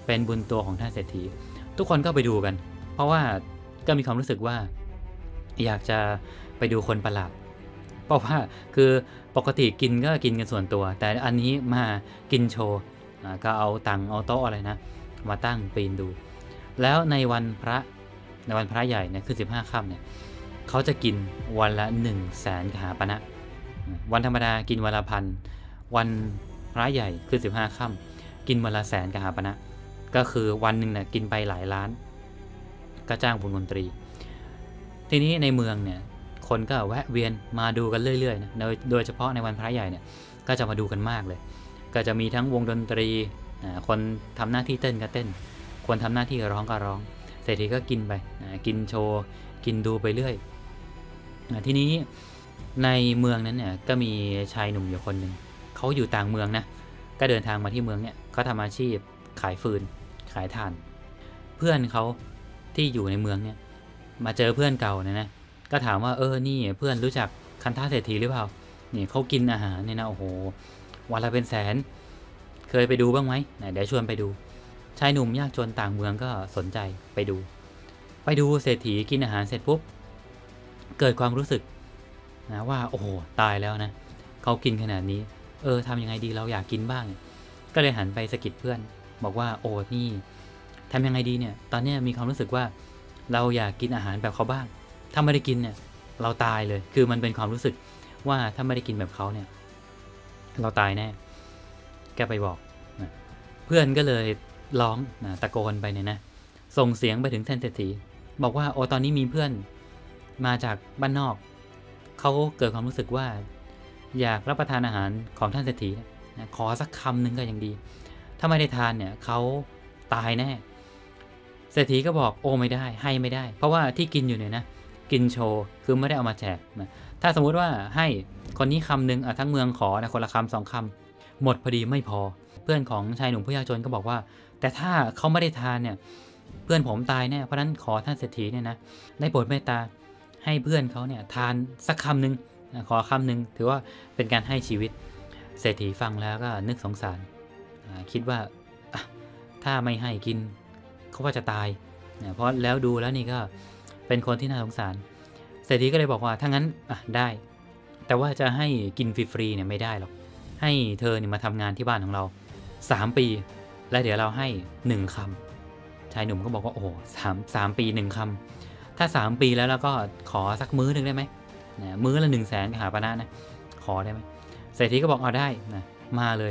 เป็นบุญตัวของท่านเศรษฐีทุกคนก็ไปดูกันเพราะว่าก็มีความรู้สึกว่าอยากจะไปดูคนประหลาดเพราะว่าคือปกติกินก็กินกันส่วนตัวแต่อันนี้มากินโชว์ก็เอาตังเอาโต๊ะอะไรนะมาตั้งปีนดูแล้วในวันพระใหญ่เนี่ยคือ15 ค่ำเนี่ยเขาจะกินวันละ100,000 กหาปณะวันธรรมดากินวันละ1,000วันพระใหญ่คือ15 ค่ำกินวันละ100,000 กหาปณะก็คือวันหนึ่งเนี่ยกินไปหลายล้านก็จ้างวงดนตรีทีนี้ในเมืองเนี่ยคนก็แวะเวียนมาดูกันเรื่อยๆนะโดยเฉพาะในวันพระใหญ่เนี่ยก็จะมาดูกันมากเลยก็จะมีทั้งวงดนตรีคนทำหน้าที่เต้นก็เต้นคนทำหน้าที่ร้องก็ร้องเศรษฐีก็กินไปกินโชว์กินดูไปเรื่อยทีนี้ในเมืองนั้นเนี่ยก็มีชายหนุ่มอยู่คนหนึ่งเขาอยู่ต่างเมืองนะก็เดินทางมาที่เมืองเนี่ยเขาทำอาชีพขายฟืนขายถ่านเพื่อนเขาที่อยู่ในเมืองเนี่ยมาเจอเพื่อนเก่านะก็ถามว่านี่เพื่อนรู้จักคันธเศรษฐีหรือเปล่านี่เขากินอาหารเนี่ยนะโอ้โหวันละเป็นแสนเคยไปดูบ้างไหมเดี๋ยวชวนไปดูชายหนุ่มยากจนต่างเมืองก็สนใจไปดูเศรษฐีกินอาหารเสร็จปุ๊บเกิดความรู้สึกนะว่าโอ้โหตายแล้วนะเขากินขนาดนี้ทำยังไงดีเราอยากกินบ้างก็เลยหันไปสะกิดเพื่อนบอกว่าโอ้นี่ทำยังไงดีเนี่ยตอนนี้มีความรู้สึกว่าเราอยากกินอาหารแบบเขาบ้างถ้าไม่ได้กินเนี่ยเราตายเลยคือมันเป็นความรู้สึกว่าถ้าไม่ได้กินแบบเขาเนี่ยเราตายแน่แกไปบอกนะเพื่อนก็เลยร้องนะตะโกนไปเนี่ยนะส่งเสียงไปถึงท่านเศรษฐีบอกว่าตอนนี้มีเพื่อนมาจากบ้านนอกเขาเกิดความรู้สึกว่าอยากรับประทานอาหารของท่านเศรษฐีนะขอสักคำหนึ่งก็ยังดีถ้าไม่ได้ทานเนี่ยเขาตายแน่เศรษฐีก็บอกไม่ได้ให้ไม่ได้เพราะว่าที่กินอยู่เนี่ยนะกินโชว์คือไม่ได้เอามาแจกนะถ้าสมมุติว่าให้คนนี้คำหนึ่งทั้งเมืองขอนะคนละคำ2 คำหมดพอดีไม่พอเพื่อนของชายหนุ่มผู้ยากจนก็บอกว่าแต่ถ้าเขาไม่ได้ทานเนี่ยเพื่อนผมตายแน่เพราะนั้นขอท่านเศรษฐีเนี่ยนะได้โปรดเมตตาให้เพื่อนเขาเนี่ยทานสักคำหนึ่งขอคำหนึ่งถือว่าเป็นการให้ชีวิตเศรษฐีฟังแล้วก็นึกสงสารคิดว่าถ้าไม่ให้กินเขาว่าจะตายเพราะแล้วดูแล้วนี่ก็เป็นคนที่น่าสงสารเศรษฐีก็เลยบอกว่าถ้างั้นได้แต่ว่าจะให้กินฟรีๆเนี่ยไม่ได้หรอกให้เธอเนี่ยมาทำงานที่บ้านของเรา3 ปีแล้วเดี๋ยวเราให้1 คำชายหนุ่มก็บอกว่าโอ้โห3 ปี 1 คำถ้า3 ปีแล้วก็ขอสักมื้อหนึ่งได้ไหมมื้อละ100,000 กหาปณะนะขอได้ไหมเศรษฐีก็บอกเอาได้นะมาเลย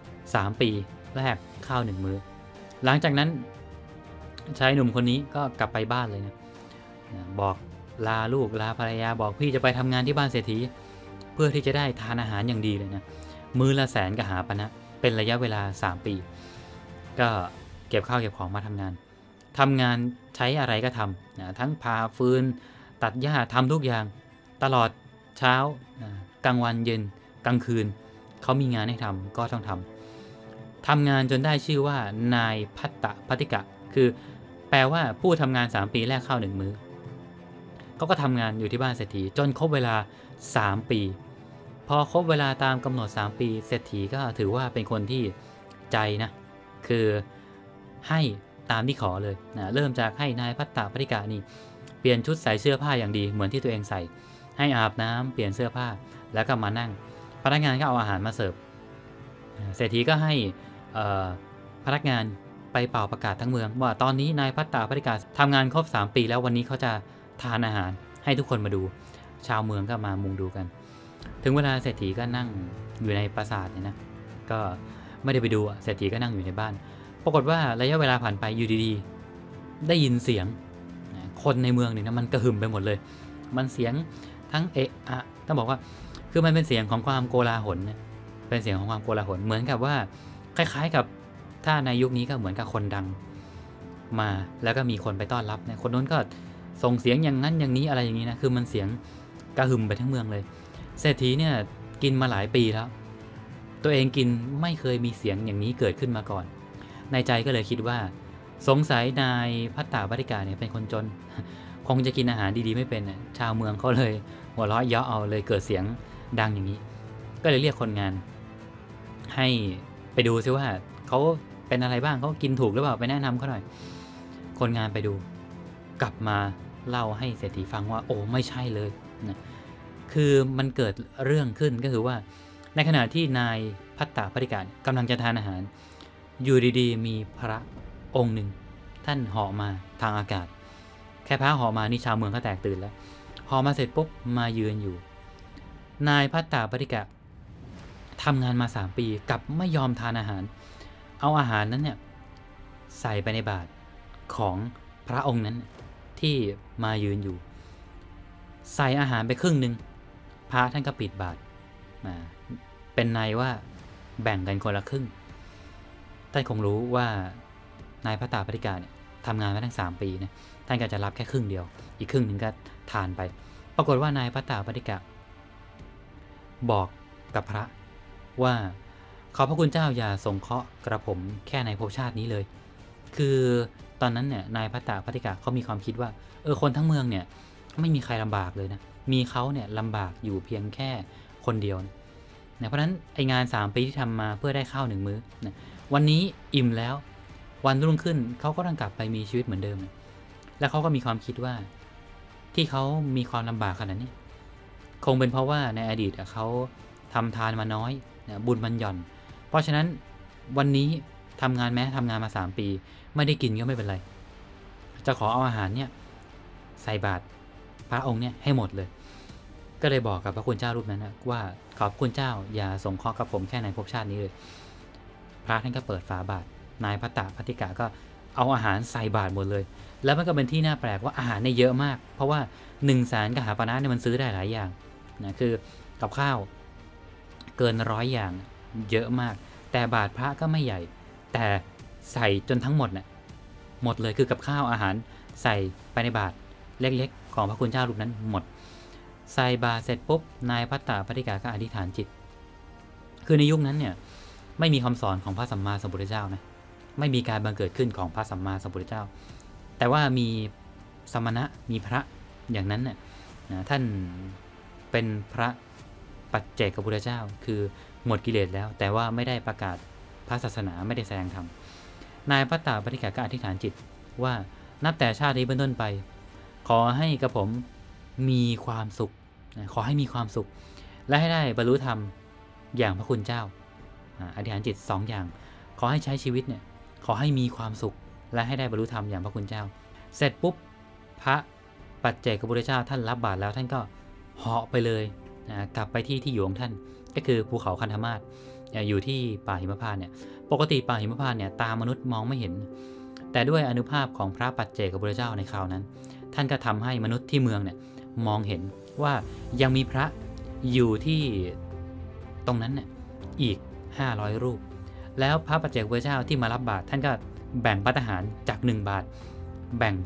3 ปีแรกข้าว1 มื้อหลังจากนั้นชายหนุ่มคนนี้ก็กลับไปบ้านเลยนะบอกลาลูกลาภรรยาบอกพี่จะไปทำงานที่บ้านเศรษฐีเพื่อที่จะได้ทานอาหารอย่างดีเลยนะมื้อละ100,000 กหาปณะเป็นระยะเวลา3 ปีก็เก็บข้าวเก็บของมาทำงานใช้อะไรก็ทำนะทั้งพาฟืนตัดหญ้าทำทุกอย่างตลอดเช้ากลางวันเย็นกลางคืนเขามีงานให้ทำก็ต้องทำงานจนได้ชื่อว่านายพัตตะพัติกะคือแปลว่าผู้ทำงาน3 ปีแรกข้าว1 มื้อเขาก็ทำงานอยู่ที่บ้านเศรษฐีจนครบเวลา3 ปีพอครบเวลาตามกำหนด3 ปีเศรษฐีก็ถือว่าเป็นคนที่ใจนะคือให้ตามที่ขอเลยนะเริ่มจากให้นายพัตตะพัติกะนี่เปลี่ยนชุดใส่เสื้อผ้าอย่างดีเหมือนที่ตัวเองใส่ให้อาบน้ำเปลี่ยนเสื้อผ้าแล้วก็มานั่งพนักงานก็เอาอาหารมาเสิร์ฟเศรษฐีก็ให้พนักงานไปเป่าประกาศทั้งเมืองว่าตอนนี้นายพัตตะพัติกะทำงานครบ3 ปีแล้ววันนี้เขาจะทานอาหารให้ทุกคนมาดูชาวเมืองก็มามุงดูกันถึงเวลาเศรษฐีก็นั่งอยู่ในปราสาทเนี่ยนะก็ไม่ได้ไปดูเศรษฐีก็นั่งอยู่ในบ้านปรากฏว่าระยะเวลาผ่านไปอยู่ดีๆได้ยินเสียงคนในเมืองเนี่ยนะมันกระหึ่มไปหมดเลยมันเสียงทั้งต้องบอกว่าคือมันเป็นเสียงของความโกลาหลเนี่ยเป็นเสียงของความโกลาหลเหมือนกับว่าคล้ายๆกับถ้าในยุคนี้ก็เหมือนกับคนดังมาแล้วก็มีคนไปต้อนรับเนี่ยคนนั้นก็ส่งเสียงอย่างนั้นอย่างนี้อะไรอย่างนี้นะคือมันเสียงกระหึ่มไปทั้งเมืองเลยเศรษฐีเนี่ยกินมาหลายปีแล้วตัวเองกินไม่เคยมีเสียงอย่างนี้เกิดขึ้นมาก่อนในใจก็เลยคิดว่าสงสัยนายพัตตาพัติกะเนี่ยเป็นคนจนคงจะกินอาหารดีๆไม่เป็นชาวเมืองเขาเลยหัวเราะเยาะเอาเลยเกิดเสียงดังอย่างนี้ก็เลยเรียกคนงานให้ไปดูซิว่าเขาไปเป็นอะไรบ้างเขากินถูกหรือเปล่าไปแนะนำเขาหน่อยคนงานไปดูกลับมาเล่าให้เศรษฐีฟังว่าโอ้ไม่ใช่เลยนะคือมันเกิดเรื่องขึ้นก็คือว่าในขณะที่นายพัตตาปฏิกะกำลังจะทานอาหารอยู่ดีๆมีพระองค์หนึ่งท่านเหาะมาทางอากาศแค่พระเหาะมานี่ชาวเมืองก็แตกตื่นแล้วเหาะมาเสร็จปุ๊บมายืนอยู่นายพัตตาปฏิกะทำงานมา3 ปีกลับไม่ยอมทานอาหารเอาอาหารนั้นเนี่ยใส่ไปในบาตรของพระองค์นั้นที่มายืนอยู่ใส่อาหารไปครึ่งหนึ่งพระท่านก็ปิดบาตรเป็นนายว่าแบ่งกันคนละครึ่งท่านคงรู้ว่านายพัตตาปฏิกะเนี่ยทำงานมาตั้ง3 ปีนะท่านก็จะรับแค่ครึ่งเดียวอีกครึ่งหนึ่งก็ทานไปปรากฏว่านายพัตตาปฏิกะบอกกับพระว่าขอพระคุณเจ้าอย่าสงเคราะห์กระผมแค่ในภพชาตินี้เลยคือตอนนั้นเนี่ยนายพัตตาปฏิกะเขามีความคิดว่าคนทั้งเมืองเนี่ยไม่มีใครลำบากเลยนะมีเขาเนี่ยลำบากอยู่เพียงแค่คนเดียวนะเพราะฉะนั้นไองาน3 ปีที่ทำมาเพื่อได้ข้าว1 มื้อนะวันนี้อิ่มแล้ววันรุ่งขึ้นเขาก็ต้องกลับไปมีชีวิตเหมือนเดิมนะแล้วเขาก็มีความคิดว่าที่เขามีความลำบากขนาดนี้คงเป็นเพราะว่าในอดีตเขาทำทานมาน้อยนะบุญมันหย่อนเพราะฉะนั้นวันนี้ทำงานมา3 ปีไม่ได้กินก็ไม่เป็นไรจะขอเอาอาหารเนี่ยใส่บาตรพระองค์เนี่ยให้หมดเลยก็เลยบอกกับพระคุณเจ้ารูปนั้นนะว่าขอบคุณเจ้าอย่าสงเคราะห์กับผมแค่ในภพชาตินี้เลยพระท่านก็เปิดฝาบาตรนายพัตตาปฏิกะก็เอาอาหารใส่บาตรหมดเลยแล้วมันก็เป็นที่น่าแปลกว่าอาหารเนี่ยเยอะมากเพราะว่า100,000 กหาปณะเนี่ยมันซื้อได้หลายอย่างนะคือกับข้าวเกิน100 อย่างเยอะมากแต่บาตรพระก็ไม่ใหญ่แต่ใส่จนทั้งหมดเนี่ยหมดเลยคือกับข้าวอาหารใส่ไปในบาตรเล็กๆของพระคุณเจ้ารูปนั้นหมดใส่บาตรเสร็จปุ๊บนายพัตตาปฏิกะก็อธิษฐานจิตคือในยุคนั้นเนี่ยไม่มีคำสอนของพระสัมมาสัมพุทธเจ้านะไม่มีการบังเกิดขึ้นของพระสัมมาสัมพุทธเจ้าแต่ว่ามีสมณะมีพระอย่างนั้นน่ะท่านเป็นพระปัจเจกพุทธเจ้าคือหมดกิเลสแล้วแต่ว่าไม่ได้ประกาศพระศาสนาไม่ได้แสดงธรรมนายพัตตาปฏิกะก็อธิษฐานจิตว่านับแต่ชาตินี้เป็นต้นไปขอให้กระผมมีความสุขขอให้มีความสุขและให้ได้บรรลุธรรมอย่างพระคุณเจ้าอธิษฐานจิต2 อย่างขอให้ใช้ชีวิตเนี่ยขอให้มีความสุขและให้ได้บรรลุธรรมอย่างพระคุณเจ้าเสร็จปุ๊บพระปัจเจกพุทธเจ้าท่านรับบาตรแล้วท่านก็เหาะไปเลยกลับไปที่อยู่ของท่านก็คือภูเขาคันธมาศอยู่ที่ป่าหิมพานต์เนี่ยปกติป่าหิมพานต์เนี่ยตามนุษย์มองไม่เห็นแต่ด้วยอานุภาพของพระปัจเจกพุทธเจ้าในคราวนั้นท่านก็ทำให้มนุษย์ที่เมืองเนี่ยมองเห็นว่ายังมีพระอยู่ที่ตรงนั้นเนี่ยอีก500 รูปแล้วพระปัจเจกพุทธเจ้าที่มารับบาตรท่านก็แบ่งภัตตาหารจาก1 บาทแบ่งไป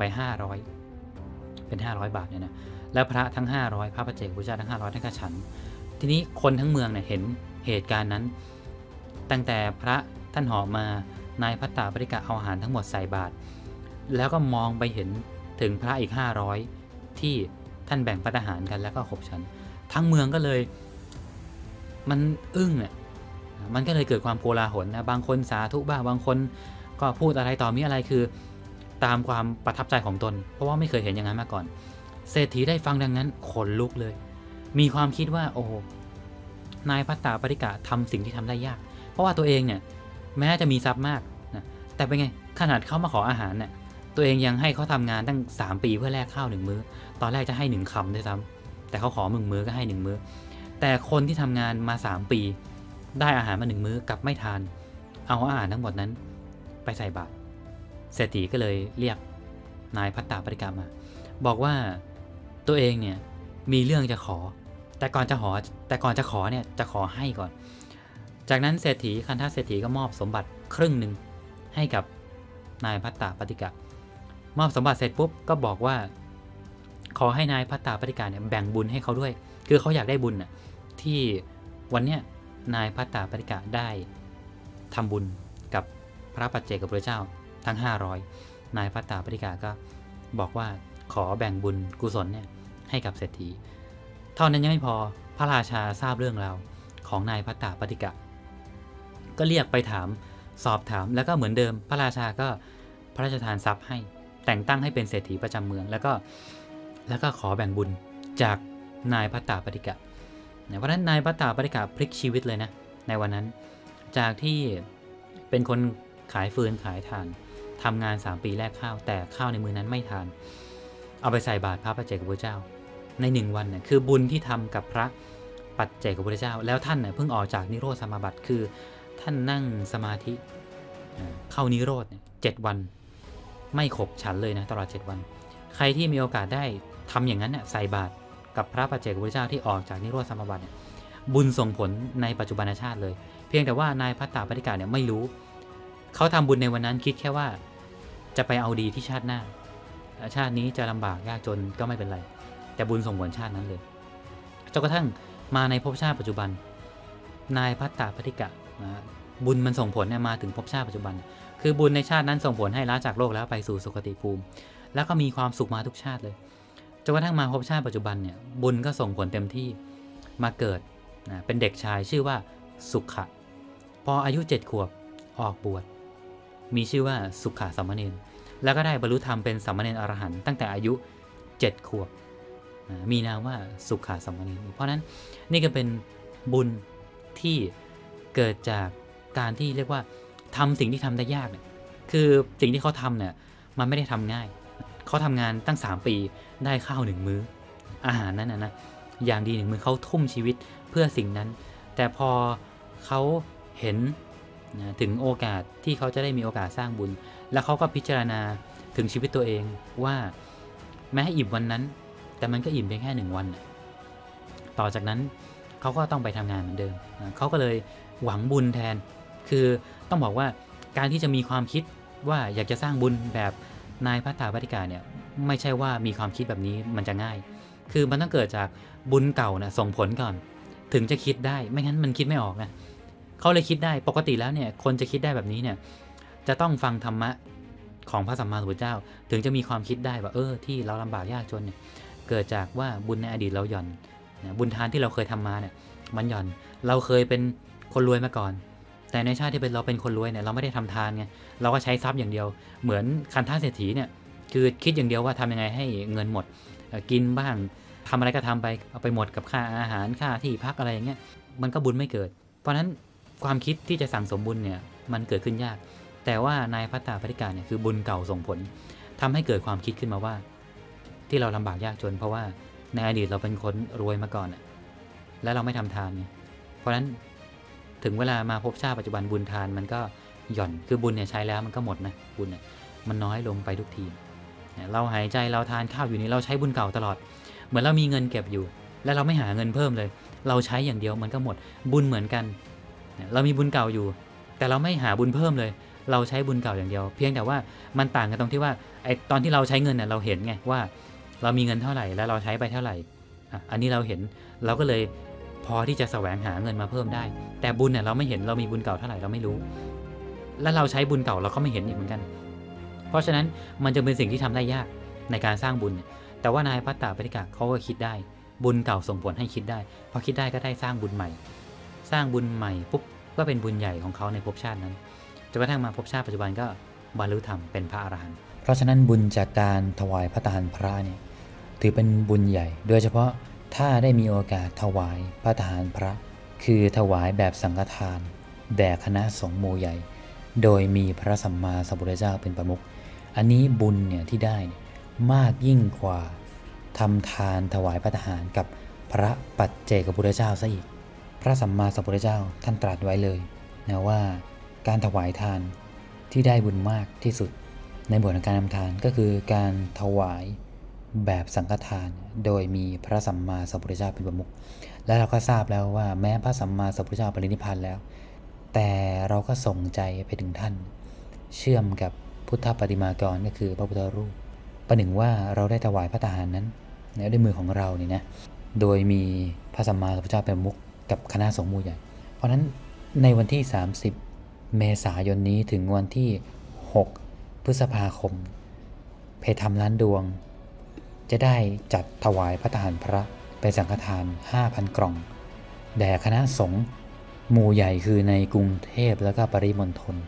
500เป็น500 บาทเนี่ยนะแล้วพระทั้ง500พระปัจเจกพุทธเจ้าทั้ง500ท่านก็ฉันทีนี้คนทั้งเมืองเนี่ยเห็นเหตุการณ์นั้นตั้งแต่พระท่านเหาะมานายพัตตาปฏิกะเอาอาหารทั้งหมดใส่บาตรแล้วก็มองไปเห็นถึงพระอีก500ที่ท่านแบ่งภัตตาหารกันแล้วก็ขบฉันทั้งเมืองก็เลยมันอึ้งเนี่ยมันก็เลยเกิดความโกลาหลนะบางคนสาธุบ้างบางคนก็พูดอะไรต่อมีอะไรคือตามความประทับใจของตนเพราะว่าไม่เคยเห็นอย่างนั้นมาก่อนเศรษฐีได้ฟังดังนั้นขนลุกเลยมีความคิดว่าโอ้นายพัตตาปฏิกะทำสิ่งที่ทำได้ยากเพราะว่าตัวเองเนี่ยแม้จะมีทรัพย์มากนะแต่เป็นไงขนาดเขามาขออาหารเนี่ยตัวเองยังให้เขาทำงานตั้ง3 ปีเพื่อแลกข้าว1 มื้อตอนแรกจะให้1 คำด้วยซ้ำแต่เขาขอ1 มื้อก็ให้1 มื้อแต่คนที่ทำงานมา3 ปีได้อาหารมา1 มื้อกลับไม่ทานเอาอาหารทั้งหมดนั้นไปใส่บาตรเศรษฐีก็เลยเรียกนายพัตตาปฏิกะมาบอกว่าตัวเองเนี่ยมีเรื่องจะขอแต่ก่อนจะขอเนี่ยจะขอให้ก่อนจากนั้นเศรษฐีคันธเศรษฐีก็มอบสมบัติครึ่งหนึ่งให้กับนายพัตตาปฏิกะมอบสมบัติเสร็จปุ๊บก็บอกว่าขอให้นายพัตตาปฏิกะเนี่ยแบ่งบุญให้เขาด้วยคือเขาอยากได้บุญน่ะที่วันเนี้ยนายพัตตาปฏิกะได้ทำบุญกับพระปัจเจกพุทธเจ้าทั้ง500นายพัตตาปฏิกะก็บอกว่าขอแบ่งบุญกุศลเนี่ยให้กับเศรษฐีเท่านั้นยังไม่พอพระราชาทราบเรื่องราวของนายพัตตาปฏิกะก็เรียกไปถามสอบถามแล้วก็เหมือนเดิมพระราชาก็พระราชทานทรัพย์ให้แต่งตั้งให้เป็นเศรษฐีประจำเมืองแล้วก็ขอแบ่งบุญจากนายพัตตาปฏิกะเพราะฉะนั้นนายพัตตาปฏิกะพลิกชีวิตเลยนะในวันนั้นจากที่เป็นคนขายฟืนขายถ่านทำงาน3 ปีแลกข้าวแต่ข้าวในมือนั้นไม่ทานเอาไปใส่บาตรพระปัจเจกพุทธเจ้าใน1 วันเนี่ยคือบุญที่ทำกับพระปัจเจกพุทธเจ้าแล้วท่านเนี่ยเพิ่งออกจากนิโรธสมาบัติคือท่านนั่งสมาธิเข้านิโรธเนี่ย7 วันไม่ขบฉันเลยนะตลอด7 วันใครที่มีโอกาสได้ทำอย่างนั้นเนี่ยใส่บาตรกับพระปัจเจกพุทธเจ้าที่ออกจากนิโรธสมาบัติเนี่ยบุญส่งผลในปัจจุบันชาติเลยเพียงแต่ว่านายพัตตาปฏิกะเนี่ยไม่รู้เขาทำบุญในวันนั้นคิดแค่ว่าจะไปเอาดีที่ชาติหน้าชาตินี้จะลำบากยากจนก็ไม่เป็นไรแต่บุญส่งผลชาตินั้นเลยจนกระทั่งมาในภพชาติปัจจุบันนายพัตตาปฏิกะบุญมันส่งผลเนี่ยมาถึงภพชาติปัจจุบันคือบุญในชาตินั้นส่งผลให้ละจากโลกแล้วไปสู่สุคติภูมิแล้วก็มีความสุขมาทุกชาติเลยจนกระทั่งมาภพชาติปัจจุบันเนี่ยบุญก็ส่งผลเต็มที่มาเกิดเป็นเด็กชายชื่อว่าสุขะพออายุ7 ขวบออกบวชมีชื่อว่าสุขะสามเณรแล้วก็ได้บรรลุธรรมเป็นสามเณรอรหันต์ตั้งแต่อายุ7 ขวบมีนามว่าสุขะสามเณรเพราะนั้นนี่ก็เป็นบุญที่เกิดจากการที่เรียกว่าทำสิ่งที่ทำได้ยากเนี่ยคือสิ่งที่เขาทำเนี่ยมันไม่ได้ทำง่ายเขาทำงานตั้ง3 ปีได้ข้าว1 มื้ออาหารนั้นนะอย่างดี1 มื้อเขาทุ่มชีวิตเพื่อสิ่งนั้นแต่พอเขาเห็นถึงโอกาสที่เขาจะได้มีโอกาสสร้างบุญแล้วเขาก็พิจารณาถึงชีวิตตัวเองว่าแม้ให้อิ่มวันนั้นแต่มันก็อิ่มเพียงแค่1 วันต่อจากนั้นเขาก็ต้องไปทำงานเหมือนเดิมเขาก็เลยหวังบุญแทนคือต้องบอกว่าการที่จะมีความคิดว่าอยากจะสร้างบุญแบบนายพัตตาปฏิกะเนี่ยไม่ใช่ว่ามีความคิดแบบนี้มันจะง่ายคือมันต้องเกิดจากบุญเก่านะส่งผลก่อนถึงจะคิดได้ไม่งั้นมันคิดไม่ออกนะเขาเลยคิดได้ปกติแล้วเนี่ยคนจะคิดได้แบบนี้เนี่ยจะต้องฟังธรรมะของพระสัมมาสัมพุทธเจ้าถึงจะมีความคิดได้ว่าที่เราลำบากยากจนเนี่ยเกิดจากว่าบุญในอดีตเราหย่อนบุญทานที่เราเคยทำมาเนี่ยมันหย่อนเราเคยเป็นคนรวยมาก่อนแต่ในชาติที่เราเป็นคนรวยเนี่ยเราไม่ได้ทำทานไงเราก็ใช้ทรัพย์อย่างเดียวเหมือนคันธเศรษฐีเนี่ยคือคิดอย่างเดียวว่าทำยังไงให้เงินหมดกินบ้างทำอะไรก็ทำไปเอาไปหมดกับค่าอาหารค่าที่พักอะไรอย่างเงี้ยมันก็บุญไม่เกิดเพราะฉะนั้นความคิดที่จะสั่งสมบุญเนี่ยมันเกิดขึ้นยากแต่ว่านายพัตตาปฏิกะเนี่ยคือบุญเก่าส่งผลทำให้เกิดความคิดขึ้นมาว่าที่เราลำบากยากจนเพราะว่าในอดีตเราเป็นคนรวยมาก่อนและเราไม่ทำทานไงเพราะฉะนั้นถึงเวลามาพบชาติปัจจุบันบุญทานมันก็หย่อนคือบุญเนี่ยใช้แล้วมันก็หมดนะบุญเนี่ยมันน้อยลงไปทุกทีเราหายใจเราทานข้าวอยู่นี้เราใช้บุญเก่าตลอดเหมือนเรามีเงินเก็บอยู่แล้วเราไม่หาเงินเพิ่มเลยเราใช้อย่างเดียวมันก็หมดบุญเหมือนกันเรามีบุญเก่าอยู่แต่เราไม่หาบุญเพิ่มเลยเราใช้บุญเก่าอย่างเดียวเพียงแต่ว่ามันต่างกันตรงที่ว่าตอนที่เราใช้เงินเนี่ยเราเห็นไงว่าเรามีเงินเท่าไหร่แล้วเราใช้ไปเท่าไหร่อันนี้เราเห็นเราก็เลยพอที่จะแสวงหาเงินมาเพิ่มได้แต่บุญเนี่ยเราไม่เห็นเรามีบุญเก่าเท่าไหร่เราไม่รู้และเราใช้บุญเก่าเราก็ไม่เห็นอีกเหมือนกันเพราะฉะนั้นมันจะเป็นสิ่งที่ทำได้ยากในการสร้างบุญแต่ว่านายพัตตาปฏิกะเขาก็คิดได้บุญเก่าส่งผลให้คิดได้พอคิดได้ก็ได้สร้างบุญใหม่สร้างบุญใหม่ปุ๊บก็เป็นบุญใหญ่ของเขาในภพชาตินั้นจนกระทั่งมาภพชาติปัจจุบันก็บรรลุธรรมเป็นพระอรหันต์เพราะฉะนั้นบุญจากการถวายพระทานพระเนี่ยถือเป็นบุญใหญ่โดยเฉพาะถ้าได้มีโอกาสถวายพระทานพระคือถวายแบบสังฆทานแด่คณะสงฆ์หมู่ใหญ่โดยมีพระสัมมาสัมพุทธเจ้าเป็นประมุขอันนี้บุญเนี่ยที่ได้มากยิ่งกว่าทำทานถวายพระทานกับพระปัจเจกพุทธเจ้าซะอีกพระสัมมาสัมพุทธเจ้าท่านตรัสไว้เลยนะว่าการถวายทานที่ได้บุญมากที่สุดในบทของการทำทานก็คือการถวายแบบสังฆทานโดยมีพระสัมมาสัมพุทธเจ้าเป็นประมุขและเราก็ทราบแล้วว่าแม้พระสัมมาสัมพุทธเจ้าปรินิพพานแล้วแต่เราก็ส่งใจไปถึงท่านเชื่อมกับพุทธปฏิมากรก็คือพระพุทธรูปประหนึ่งว่าเราได้ถวายพระทหารนั้นด้วยมือของเราเนี่ยนะโดยมีพระสัมมาสัมพุทธเจ้าเป็นประมุขกับคณะสงฆ์หมู่ใหญ่เพราะฉะนั้นในวันที่30 เมษายนนี้ถึงวันที่6 พฤษภาคมเพจธรรมล้านดวงจะได้จัดถวายพระทหารพระเป็นสังฆทาน 5,000 กล่องแด่คณะสงฆ์หมู่ใหญ่คือในกรุงเทพและก็ปริมณฑล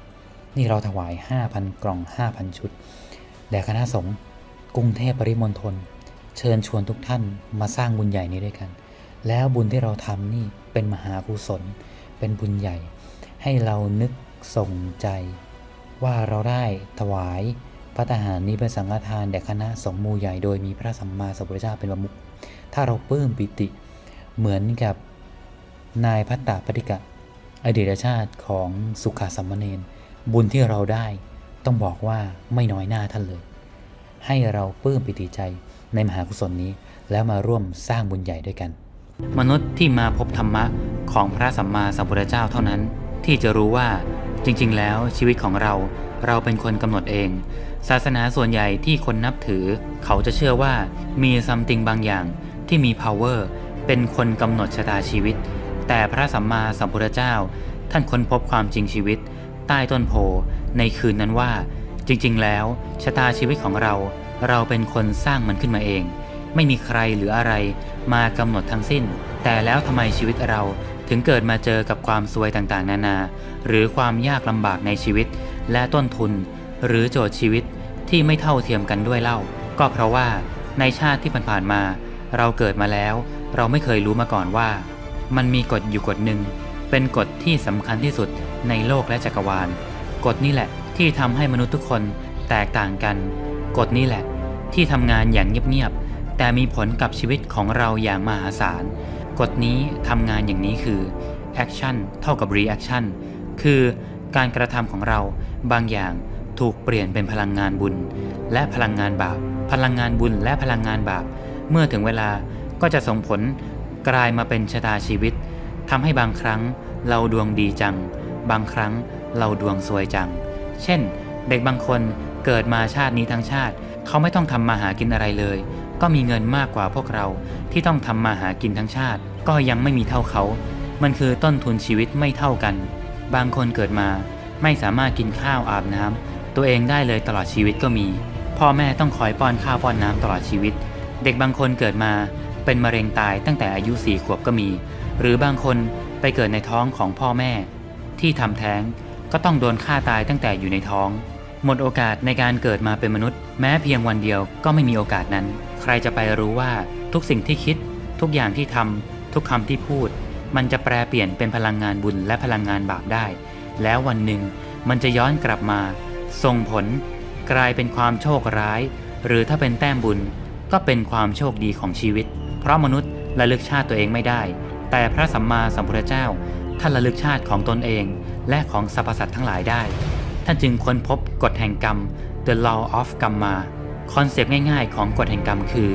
นี่เราถวาย 5,000 กล่อง 5,000 ชุดแด่คณะสงฆ์กรุงเทพปริมณฑลเชิญชวนทุกท่านมาสร้างบุญใหญ่นี้ด้วยกันแล้วบุญที่เราทำนี่เป็นมหากุศลเป็นบุญใหญ่ให้เรานึกส่งใจว่าเราได้ถวายภัตตาหารนี้เป็นสังฆทานแด่คณะสงฆ์หมู่ใหญ่โดยมีพระสัมมาสัมพุทธเจ้าเป็นประมุขถ้าเราปลื้มปิติเหมือนกับนายภัตตปฏิกะอดีตชาติของสุขสัมมเนรบุญที่เราได้ต้องบอกว่าไม่น้อยหน้าท่านเลยให้เราปลื้มปิติใจในมหากุศลนี้แล้วมาร่วมสร้างบุญใหญ่ด้วยกันมนุษย์ที่มาพบธรรมะของพระสัมมาสัมพุทธเจ้าเท่านั้นที่จะรู้ว่าจริงๆแล้วชีวิตของเราเป็นคนกำหนดเองศาสนาส่วนใหญ่ที่คนนับถือเขาจะเชื่อว่ามีซัมติงบางอย่างที่มี power เป็นคนกำหนดชะตาชีวิตแต่พระสัมมาสัมพุทธเจ้าท่านค้นพบความจริงชีวิตใต้ต้นโพในคืนนั้นว่าจริงๆแล้วชะตาชีวิตของเราเป็นคนสร้างมันขึ้นมาเองไม่มีใครหรืออะไรมากำหนดทั้งสิ้นแต่แล้วทำไมชีวิตเราถึงเกิดมาเจอกับความซวยต่างๆนานาหรือความยากลำบากในชีวิตและต้นทุนหรือโจทย์ชีวิตที่ไม่เท่าเทียมกันด้วยเล่าก็เพราะว่าในชาติที่ผ่านๆมาเราเกิดมาแล้วเราไม่เคยรู้มาก่อนว่ามันมีกฎอยู่กฎหนึ่งเป็นกฎที่สำคัญที่สุดในโลกและจักรวาลกฎนี้แหละที่ทำให้มนุษย์ทุกคนแตกต่างกันกฎนี้แหละที่ทำงานอย่างเงียบๆแต่มีผลกับชีวิตของเราอย่างมหาศาลกฎนี้ทำงานอย่างนี้คือ action เท่ากับ reaction คือการกระทำของเราบางอย่างถูกเปลี่ยนเป็นพลังงานบุญและพลังงานบาปพลังงานบุญและพลังงานบาปเมื่อถึงเวลาก็จะส่งผลกลายมาเป็นชะตาชีวิตทำให้บางครั้งเราดวงดีจังบางครั้งเราดวงซวยจังเช่นเด็กบางคนเกิดมาชาตินี้ทั้งชาติเขาไม่ต้องทำมาหากินอะไรเลยก็มีเงินมากกว่าพวกเราที่ต้องทำมาหากินทั้งชาติก็ยังไม่มีเท่าเขามันคือต้นทุนชีวิตไม่เท่ากันบางคนเกิดมาไม่สามารถกินข้าวอาบน้ำตัวเองได้เลยตลอดชีวิตก็มีพ่อแม่ต้องคอยป้อนข้าวป้อนน้ำตลอดชีวิตเด็กบางคนเกิดมาเป็นมะเร็งตายตั้งแต่อายุ4 ขวบก็มีหรือบางคนไปเกิดในท้องของพ่อแม่ที่ทำแท้งก็ต้องโดนฆ่าตายตั้งแต่อยู่ในท้องหมดโอกาสในการเกิดมาเป็นมนุษย์แม้เพียงวันเดียวก็ไม่มีโอกาสนั้นใครจะไปรู้ว่าทุกสิ่งที่คิดทุกอย่างที่ทำทุกคำที่พูดมันจะแปรเปลี่ยนเป็นพลังงานบุญและพลังงานบาปได้แล้ววันหนึ่งมันจะย้อนกลับมาส่งผลกลายเป็นความโชคร้ายหรือถ้าเป็นแต้มบุญก็เป็นความโชคดีของชีวิตเพราะมนุษย์ระลึกชาติตัวเองไม่ได้แต่พระสัมมาสัมพุทธเจ้าท่านระลึกชาติของตนเองและของสรรพสัตว์ทั้งหลายได้ท่านจึงค้นพบกฎแห่งกรรม The Law of Karma คอนเซปต์ง่ายๆของกฎแห่งกรรมคือ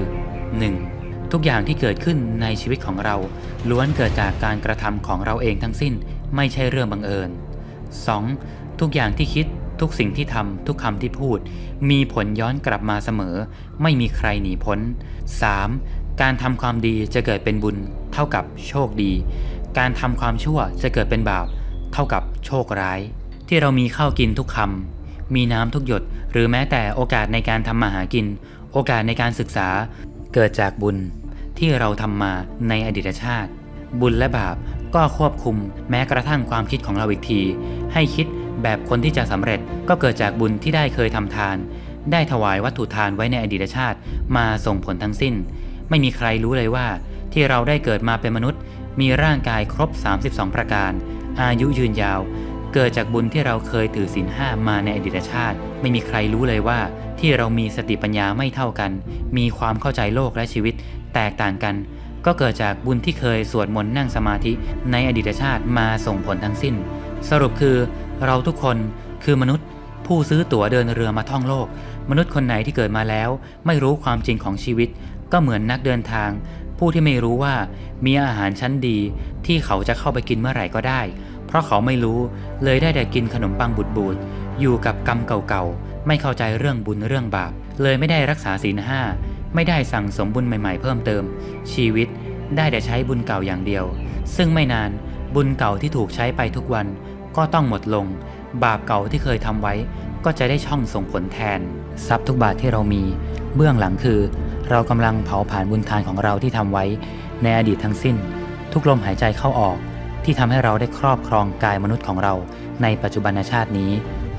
1. ทุกอย่างที่เกิดขึ้นในชีวิตของเราล้วนเกิดจากการกระทำของเราเองทั้งสิ้นไม่ใช่เรื่องบังเอิญ 2. ทุกอย่างที่คิดทุกสิ่งที่ทำทุกคำที่พูดมีผลย้อนกลับมาเสมอไม่มีใครหนีพ้น 3. การทำความดีจะเกิดเป็นบุญเท่ากับโชคดีการทำความชั่วจะเกิดเป็นบาปเท่ากับโชคร้ายที่เรามีข้าวกินทุกคำมีน้ำทุกหยดหรือแม้แต่โอกาสในการทำมาหากินโอกาสในการศึกษาเกิดจากบุญที่เราทำมาในอดีตชาติบุญและบาปก็ควบคุมแม้กระทั่งความคิดของเราอีกทีให้คิดแบบคนที่จะสำเร็จก็เกิดจากบุญที่ได้เคยทำทานได้ถวายวัตถุทานไว้ในอดีตชาติมาส่งผลทั้งสิ้นไม่มีใครรู้เลยว่าที่เราได้เกิดมาเป็นมนุษย์มีร่างกายครบ32ประการอายุยืนยาวเกิดจากบุญที่เราเคยถือศีล 5มาในอดีตชาติไม่มีใครรู้เลยว่าที่เรามีสติปัญญาไม่เท่ากันมีความเข้าใจโลกและชีวิตแตกต่างกันก็เกิดจากบุญที่เคยสวดมนต์นั่งสมาธิในอดีตชาติมาส่งผลทั้งสิ้นสรุปคือเราทุกคนคือมนุษย์ผู้ซื้อตั๋วเดินเรือมาท่องโลกมนุษย์คนไหนที่เกิดมาแล้วไม่รู้ความจริงของชีวิตก็เหมือนนักเดินทางผู้ที่ไม่รู้ว่ามีอาหารชั้นดีที่เขาจะเข้าไปกินเมื่อไหร่ก็ได้เพราะเขาไม่รู้เลยได้แต่กินขนมปังบูดๆอยู่กับกรรมเก่าๆไม่เข้าใจเรื่องบุญเรื่องบาปเลยไม่ได้รักษาศีล 5ไม่ได้สั่งสมบุญใหม่ๆเพิ่มเติมชีวิตได้แต่ใช้บุญเก่าอย่างเดียวซึ่งไม่นานบุญเก่าที่ถูกใช้ไปทุกวันก็ต้องหมดลงบาปเก่าที่เคยทำไว้ก็จะได้ช่องส่งผลแทนทรัพย์ทุกบาทที่เรามีเบื้องหลังคือเรากำลังเผาผลาญบุญทานของเราที่ทำไว้ในอดีตทั้งสิ้นทุกลมหายใจเข้าออกที่ทำให้เราได้ครอบครองกายมนุษย์ของเราในปัจจุบันชาตินี้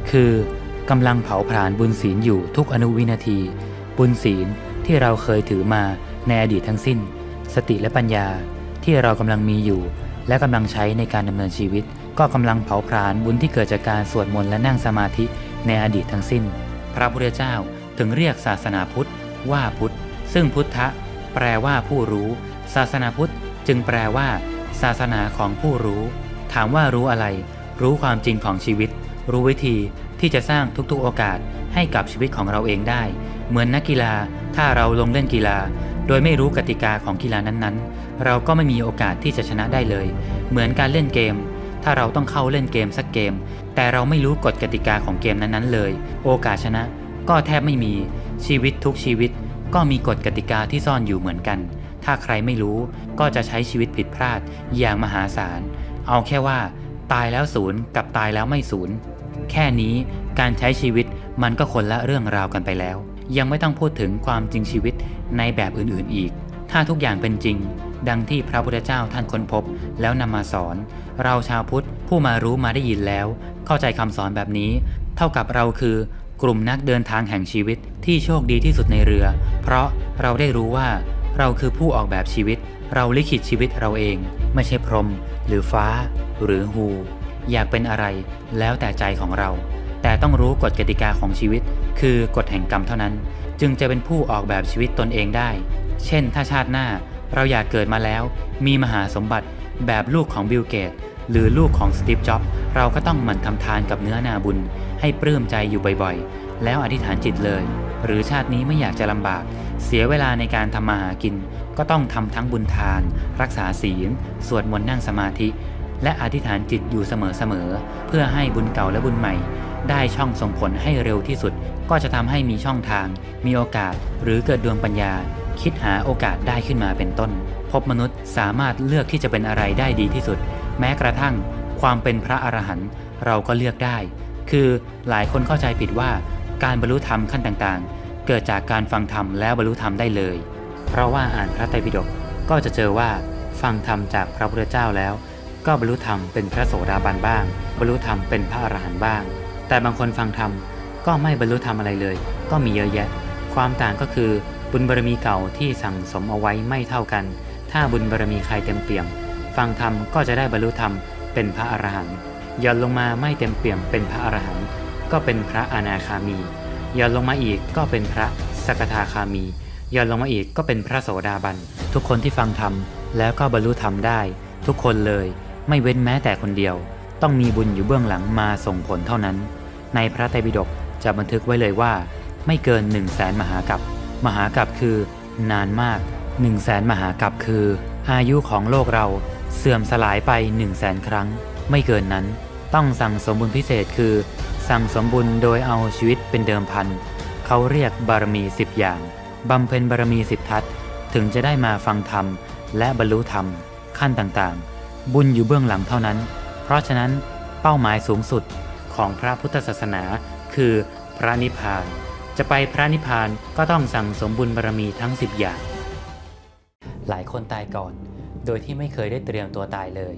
คือกำลังเผาผลาญบุญศีลอยู่ทุกอนุวินาทีบุญศีลที่เราเคยถือมาในอดีตทั้งสิ้นสติและปัญญาที่เรากำลังมีอยู่และกำลังใช้ในการดำเนินชีวิตก็กำลังเผาผลาญบุญที่เกิดจากการสวดมนต์และนั่งสมาธิในอดีตทั้งสิ้นพระพุทธเจ้าถึงเรียกศาสนาพุทธว่าพุทธซึ่งพุทธะแปลว่าผู้รู้ศาสนาพุทธจึงแปลว่าศาสนาของผู้รู้ถามว่ารู้อะไรรู้ความจริงของชีวิตรู้วิธีที่จะสร้างทุกๆโอกาสให้กับชีวิตของเราเองได้เหมือนนักกีฬาถ้าเราลงเล่นกีฬาโดยไม่รู้กติกาของกีฬานั้นๆเราก็ไม่มีโอกาสที่จะชนะได้เลยเหมือนการเล่นเกมถ้าเราต้องเข้าเล่นเกมสักเกมแต่เราไม่รู้กฎกติกาของเกมนั้นๆเลยโอกาสชนะก็แทบไม่มีชีวิตทุกชีวิตก็มีกฎกติกาที่ซ่อนอยู่เหมือนกันถ้าใครไม่รู้ก็จะใช้ชีวิตผิดพลาดอย่างมหาศาลเอาแค่ว่าตายแล้วศูนย์กับตายแล้วไม่ศูนย์แค่นี้การใช้ชีวิตมันก็คนละเรื่องราวกันไปแล้วยังไม่ต้องพูดถึงความจริงชีวิตในแบบอื่นๆอีกถ้าทุกอย่างเป็นจริงดังที่พระพุทธเจ้าท่านค้นพบแล้วนำมาสอนเราชาวพุทธผู้มารู้มาได้ยินแล้วเข้าใจคำสอนแบบนี้เท่ากับเราคือกลุ่มนักเดินทางแห่งชีวิตที่โชคดีที่สุดในเรือเพราะเราได้รู้ว่าเราคือผู้ออกแบบชีวิตเราลิขิตชีวิตเราเองไม่ใช่พรหมหรือฟ้าหรือฮูอยากเป็นอะไรแล้วแต่ใจของเราแต่ต้องรู้กฎกติกาของชีวิตคือกฎแห่งกรรมเท่านั้นจึงจะเป็นผู้ออกแบบชีวิตตนเองได้เช่นถ้าชาติหน้าเราอยากเกิดมาแล้วมีมหาสมบัติแบบลูกของบิลเกตส์หรือลูกของสตีฟ จ็อบส์เราก็ต้องหมั่นทำทานกับเนื้อนาบุญให้ปลื้มใจอยู่บ่อยๆแล้วอธิษฐานจิตเลยหรือชาตินี้ไม่อยากจะลำบากเสียเวลาในการทำมาหากินก็ต้องทำทั้งบุญทานรักษาศีลสวดมนต์นั่งสมาธิและอธิษฐานจิตอยู่เสมอๆเพื่อให้บุญเก่าและบุญใหม่ได้ช่องส่งผลให้เร็วที่สุดก็จะทำให้มีช่องทางมีโอกาสหรือเกิดดวงปัญญาคิดหาโอกาสได้ขึ้นมาเป็นต้นพบมนุษย์สามารถเลือกที่จะเป็นอะไรได้ดีที่สุดแม้กระทั่งความเป็นพระอรหันต์เราก็เลือกได้คือหลายคนเข้าใจผิดว่าการบรรลุธรรมขั้นต่างๆเกิดจากการฟังธรรมแล้วบรรลุธรรมได้เลยเพราะว่าอ่านพระไตรปิฎกก็จะเจอว่าฟังธรรมจากพระพุทธเจ้าแล้วก็บรรลุธรรมเป็นพระโสดาบันบ้างบรรลุธรรมเป็นพระอรหันต์บ้างแต่บางคนฟังธรรมก็ไม่บรรลุธรรมอะไรเลยก็มีเยอะแยะความต่างก็คือบุญบารมีเก่าที่สั่งสมเอาไว้ไม่เท่ากันถ้าบุญบารมีใครเต็มเปี่ยมฟังธรรมก็จะได้บรรลุธรรมเป็นพระอรหันต์ย่อนลงมาไม่เต็มเปี่ยมเป็นพระอรหันต์ก็เป็นพระอนาคามีย่อนลงมาอีกก็เป็นพระสกทาคามีย่อนลงมาอีกก็เป็นพระโสดาบันทุกคนที่ฟังธรรมแล้วก็บรรลุธรรมได้ทุกคนเลยไม่เว้นแม้แต่คนเดียวต้องมีบุญอยู่เบื้องหลังมาส่งผลเท่านั้นในพระไตรปิฎกจะบันทึกไว้เลยว่าไม่เกิน 100,000 มหากัปมหากัปคือนานมาก 100,000 มหากัปคืออายุของโลกเราเสื่อมสลายไป 100,000 ครั้งไม่เกินนั้นต้องสั่งสมบุญพิเศษคือสั่งสมบุญโดยเอาชีวิตเป็นเดิมพันเขาเรียกบารมี10อย่างบำเพ็ญบารมี10ทัศถึงจะได้มาฟังธรรมและบรรลุธรรมขั้นต่างๆบุญอยู่เบื้องหลังเท่านั้นเพราะฉะนั้นเป้าหมายสูงสุดของพระพุทธศาสนาคือพระนิพพานจะไปพระนิพพานก็ต้องสั่งสมบุญบารมีทั้ง10อย่างหลายคนตายก่อนโดยที่ไม่เคยได้เตรียมตัวตายเลย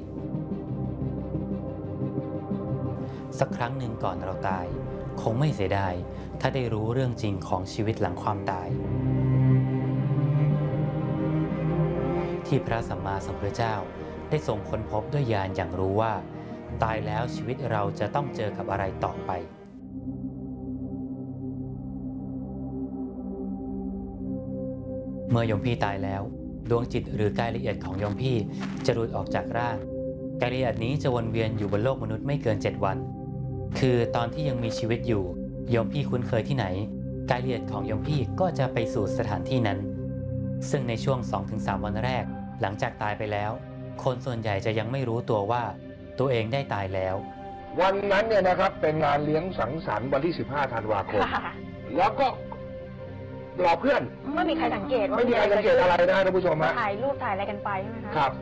สักครั้งหนึ่งก่อนเราตายคงไม่เสียดายถ้าได้รู้เรื่องจริงของชีวิตหลังความตายที่พระสัมมาสัมพุทธเจ้าได้ทรงค้นพบด้วยญาณอย่างรู้ว่าตายแล้วชีวิตเราจะต้องเจอกับอะไรต่อไปเมื่อโยมพี่ตายแล้วดวงจิตหรือกายละเอียดของโยมพี่จะหลุดออกจากร่างกายละเอียดนี้จะวนเวียนอยู่บนโลกมนุษย์ไม่เกิน7 วันคือตอนที่ยังมีชีวิตอยู่โยมพี่คุ้นเคยที่ไหนกายละเอียดของโยมพี่ก็จะไปสู่สถานที่นั้นซึ่งในช่วง 2-3 วันแรกหลังจากตายไปแล้วคนส่วนใหญ่จะยังไม่รู้ตัวว่าตัวเองได้ตายแล้ววันนั้นเนี่ยนะครับเป็นงานเลี้ยงสังสรรค์วันที่15 ธันวาคมแล้วก็รอเพื่อนไม่มีใครสังเกตว่าไม่มีใครสังเกตอะไรนะท่านผู้ชมฮะถ่ายรูปถ่ายอะไรกันไปใช่ไหมคะครับ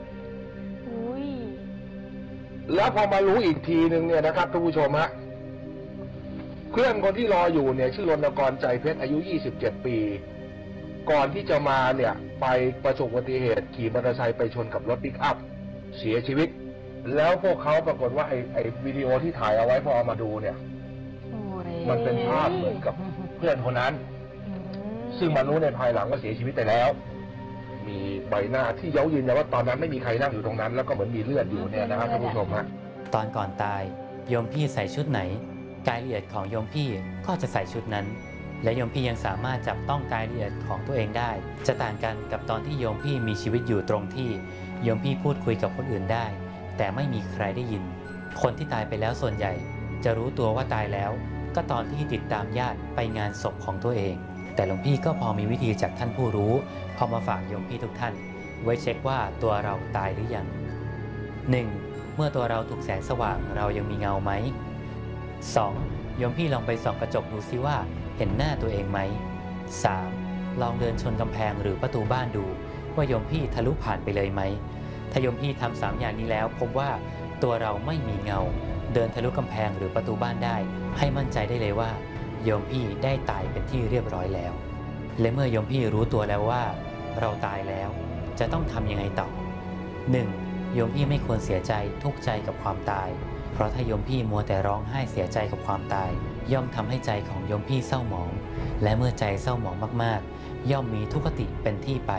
แล้วพอมารู้อีกทีนึงเนี่ยนะครับท่านผู้ชมฮะเพื่อนคนที่รออยู่เนี่ยชื่อรณกรใจเพชรอายุ27 ปีก่อนที่จะมาเนี่ยไปประสบอุบัติเหตุขี่มอเตอร์ไซค์ไปชนกับรถปิกอัพเสียชีวิตแล้วพวกเขาปรากฏว่าไอ้วิดีโอที่ถ่ายเอาไว้พอเอามาดูเนี่ยมันเป็นภาพเหมือนกับเพื่อนคนนั้น ซึ่งมารู้ในภายหลังว่าเสียชีวิตไปแล้ว มีใบหน้าที่เย้ายืนยันว่าตอนนั้นไม่มีใครนั่งอยู่ตรงนั้นแล้วก็เหมือนมีเลือดอยู่เนี่ยนะครับท่านผู้ชมฮะตอนก่อนตายโยมพี่ใส่ชุดไหนกายละเอียดของโยมพี่ก็จะใส่ชุดนั้นและโยมพี่ยังสามารถจับต้องกายละเอียดของตัวเองได้จะต่างกันกับตอนที่โยมพี่มีชีวิตอยู่ตรงที่โยมพี่พูดคุยกับคนอื่นได้แต่ไม่มีใครได้ยินคนที่ตายไปแล้วส่วนใหญ่จะรู้ตัวว่าตายแล้วก็ตอนที่ติดตามญาติไปงานศพของตัวเองแต่หลวงพี่ก็พอมีวิธีจากท่านผู้รู้เอามาฝากโยมพี่ทุกท่านไว้เช็คว่าตัวเราตายหรือยัง 1. เมื่อตัวเราถูกแสงสว่างเรายังมีเงาไหม 2. โยมพี่ลองไปส่องกระจกดูซิว่าเห็นหน้าตัวเองไหม 3. ลองเดินชนกำแพงหรือประตูบ้านดูว่าโยมพี่ทะลุผ่านไปเลยไหมถ้าโยมพี่ทำ3อย่างนี้แล้วพบว่าตัวเราไม่มีเงาเดินทะลุกำแพงหรือประตูบ้านได้ให้มั่นใจได้เลยว่าโยมพี่ได้ตายเป็นที่เรียบร้อยแล้วและเมื่อโยมพี่รู้ตัวแล้วว่าเราตายแล้วจะต้องทำยังไงต่อ 1. โยมพี่ไม่ควรเสียใจทุกข์ใจกับความตายเพราะถ้าโยมพี่มัวแต่ร้องไห้เสียใจกับความตายย่อมทำให้ใจของโยมพี่เศร้าหมองและเมื่อใจเศร้าหมองมากๆย่อมมีทุกขติเป็นที่ไป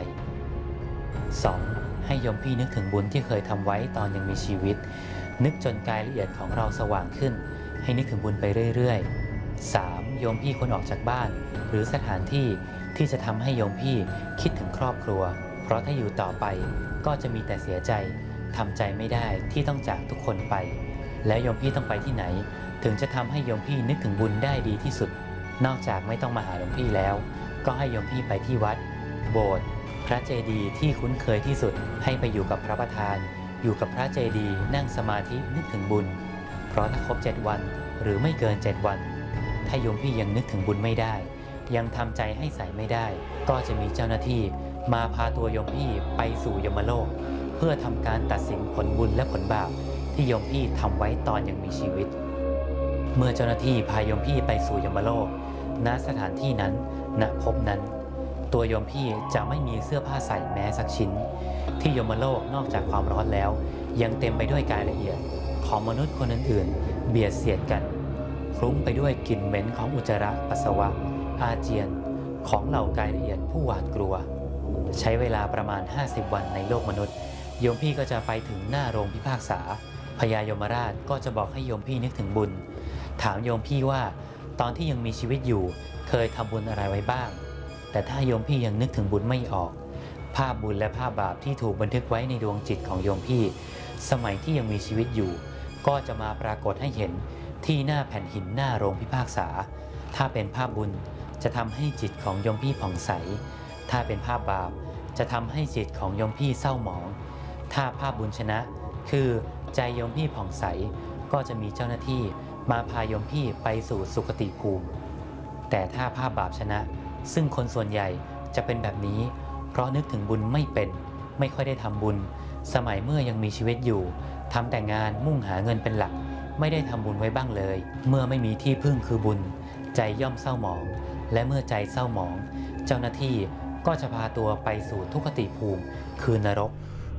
2. ให้โยมพี่นึกถึงบุญที่เคยทำไว้ตอนยังมีชีวิตนึกจนกายละเอียดของเราสว่างขึ้นให้นึกถึงบุญไปเรื่อยๆ 3. โยมพี่ควรออกจากบ้านหรือสถานที่ที่จะทำให้โยมพี่คิดถึงครอบครัวเพราะถ้าอยู่ต่อไปก็จะมีแต่เสียใจทำใจไม่ได้ที่ต้องจากทุกคนไปแล้วโยมพี่ต้องไปที่ไหนถึงจะทำให้โยมพี่นึกถึงบุญได้ดีที่สุดนอกจากไม่ต้องมาหาหลวงพี่แล้วก็ให้โยมพี่ไปที่วัดโบสถ์พระเจดีย์ที่คุ้นเคยที่สุดให้ไปอยู่กับพระประธานอยู่กับพระเจดีย์นั่งสมาธินึกถึงบุญเพราะถ้าครบ7 วันหรือไม่เกิน7 วันถ้าโยมพี่ยังนึกถึงบุญไม่ได้ยังทำใจให้ใสไม่ได้ก็จะมีเจ้าหน้าที่มาพาตัวโยมพี่ไปสู่ยมโลกเพื่อทำการตัดสินผลบุญและผลบาปที่โยมพี่ทำไว้ตอนยังมีชีวิตเมื่อเจ้าหน้าที่พาโยมพี่ไปสู่ยมโลกณสถานที่นั้นณภพนั้นตัวโยมพี่จะไม่มีเสื้อผ้าใส่แม้สักชิ้นที่ยมโลกนอกจากความร้อนแล้วยังเต็มไปด้วยกายละเอียดของมนุษย์คนอื่นๆเบียดเสียดกันคลุ้งไปด้วยกลิ่นเหม็นของอุจจาระปัสสาวะอาเจียนของเหล่ากายละเอียดผู้หวาดกลัวใช้เวลาประมาณ50 วันในโลกมนุษย์โยมพี่ก็จะไปถึงหน้าโรงพิพากษาพญายมราชก็จะบอกให้โยมพี่นึกถึงบุญถามโยมพี่ว่าตอนที่ยังมีชีวิตอยู่เคยทำบุญอะไรไว้บ้างแต่ถ้าโยมพี่ยังนึกถึงบุญไม่ออกภาพบุญและภาพบาปที่ถูกบันทึกไว้ในดวงจิตของโยมพี่สมัยที่ยังมีชีวิตอยู่ก็จะมาปรากฏให้เห็นที่หน้าแผ่นหินหน้าโรงพิพากษาถ้าเป็นภาพบุญจะทำให้จิตของโยมพี่ผ่องใสถ้าเป็นภาพบาปจะทำให้จิตของโยมพี่เศร้าหมองถ้าภาพบุญชนะคือใจโยมพี่ผ่องใสก็จะมีเจ้าหน้าที่มาพาโยมพี่ไปสู่สุคติภูมิแต่ถ้าภาพบาปชนะซึ่งคนส่วนใหญ่จะเป็นแบบนี้เพราะนึกถึงบุญไม่เป็นไม่ค่อยได้ทำบุญสมัยเมื่อยังมีชีวิตอยู่ทำแต่งานมุ่งหาเงินเป็นหลักไม่ได้ทำบุญไว้บ้างเลยเมื่อไม่มีที่พึ่งคือบุญใจย่อมเศร้าหมองและเมื่อใจเศร้าหมองเจ้าหน้าที่ก็จะพาตัวไปสู่ทุกขติภูมิคือนรก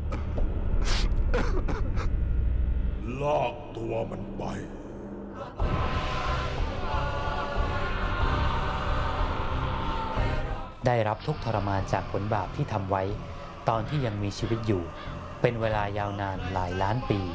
ลากตัวมันไปได้รับทุกข์ทรมานจากผลบาปที่ทำไว้ตอนที่ยังมีชีวิตอยู่เป็นเวลายาวนานหลายล้านปี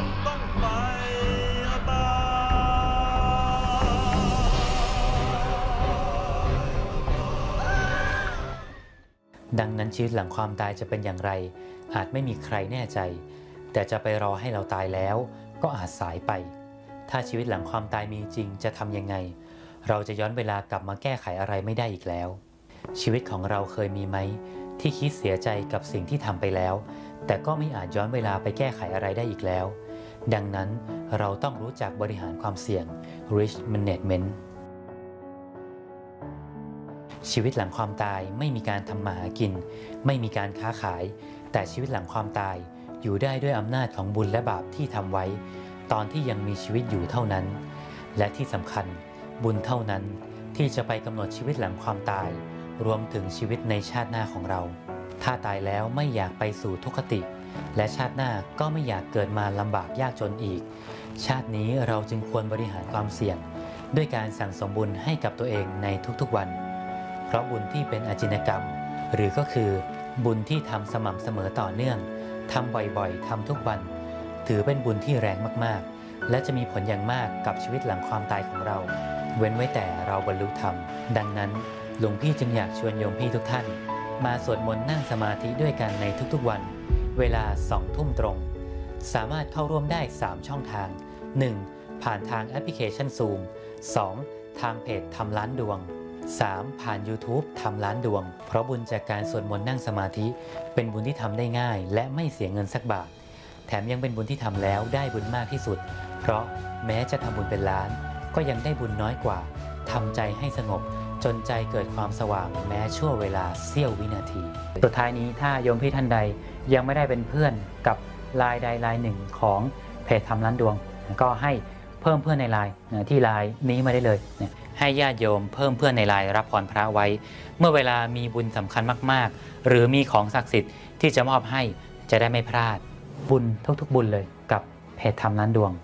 ดังนั้นชีวิตหลังความตายจะเป็นอย่างไรอาจไม่มีใครแน่ใจแต่จะไปรอให้เราตายแล้วก็อาจสายไปถ้าชีวิตหลังความตายมีจริงจะทำยังไงเราจะย้อนเวลากลับมาแก้ไขอะไรไม่ได้อีกแล้วชีวิตของเราเคยมีไหมที่คิดเสียใจกับสิ่งที่ทำไปแล้วแต่ก็ไม่อาจย้อนเวลาไปแก้ไขอะไรได้อีกแล้วดังนั้นเราต้องรู้จักบริหารความเสี่ยง Risk Management ชีวิตหลังความตายไม่มีการทำมาหากินไม่มีการค้าขายแต่ชีวิตหลังความตายอยู่ได้ด้วยอำนาจของบุญและบาปที่ทำไว้ตอนที่ยังมีชีวิตอยู่เท่านั้นและที่สำคัญบุญเท่านั้นที่จะไปกำหนดชีวิตหลังความตายรวมถึงชีวิตในชาติหน้าของเราถ้าตายแล้วไม่อยากไปสู่ทุกขติและชาติหน้าก็ไม่อยากเกิดมาลำบากยากจนอีกชาตินี้เราจึงควรบริหารความเสี่ยงด้วยการสั่งสมบุญให้กับตัวเองในทุกๆวันเพราะบุญที่เป็นอจินกรรมหรือก็คือบุญที่ทำสม่ำเสมอต่อเนื่องทำบ่อยๆทำทุกวันถือเป็นบุญที่แรงมากๆและจะมีผลอย่างมากกับชีวิตหลังความตายของเราเว้นไว้แต่เราบรรลุธรรมดังนั้นหลวงพี่จึงอยากชวนโยมพี่ทุกท่านมาสวดมนต์นั่งสมาธิด้วยกันในทุกๆวันเวลา 20:00 น.ตรงสามารถเข้าร่วมได้3ช่องทาง 1. ผ่านทางแอปพลิเคชัน Zoom 2. ทางเพจทำล้านดวง 3. ผ่าน YouTube ทำล้านดวงเพราะบุญจากการสวดมนต์นั่งสมาธิเป็นบุญที่ทำได้ง่ายและไม่เสียเงินสักบาทแถมยังเป็นบุญที่ทำแล้วได้บุญมากที่สุดเพราะแม้จะทำบุญเป็นล้านก็ยังได้บุญน้อยกว่าทำใจให้สงบจนใจเกิดความสว่างแม้ชั่วเวลาเสี้ยววินาทีสุดท้ายนี้ถ้าโยมพี่ท่านใดยังไม่ได้เป็นเพื่อนกับไลน์ใดไลน์หนึ่งของเพจทำล้านดวงก็ให้เพิ่มเพื่อนในไลน์ที่ไลน์นี้มาได้เลยให้ญาติโยมเพิ่มเพื่อนในไลน์รับพรพระไว้เมื่อเวลามีบุญสำคัญมากๆหรือมีของศักดิ์สิทธิ์ที่จะมอบให้จะได้ไม่พลาดบุญทุกๆบุญเลยกับเพจทำล้านดวง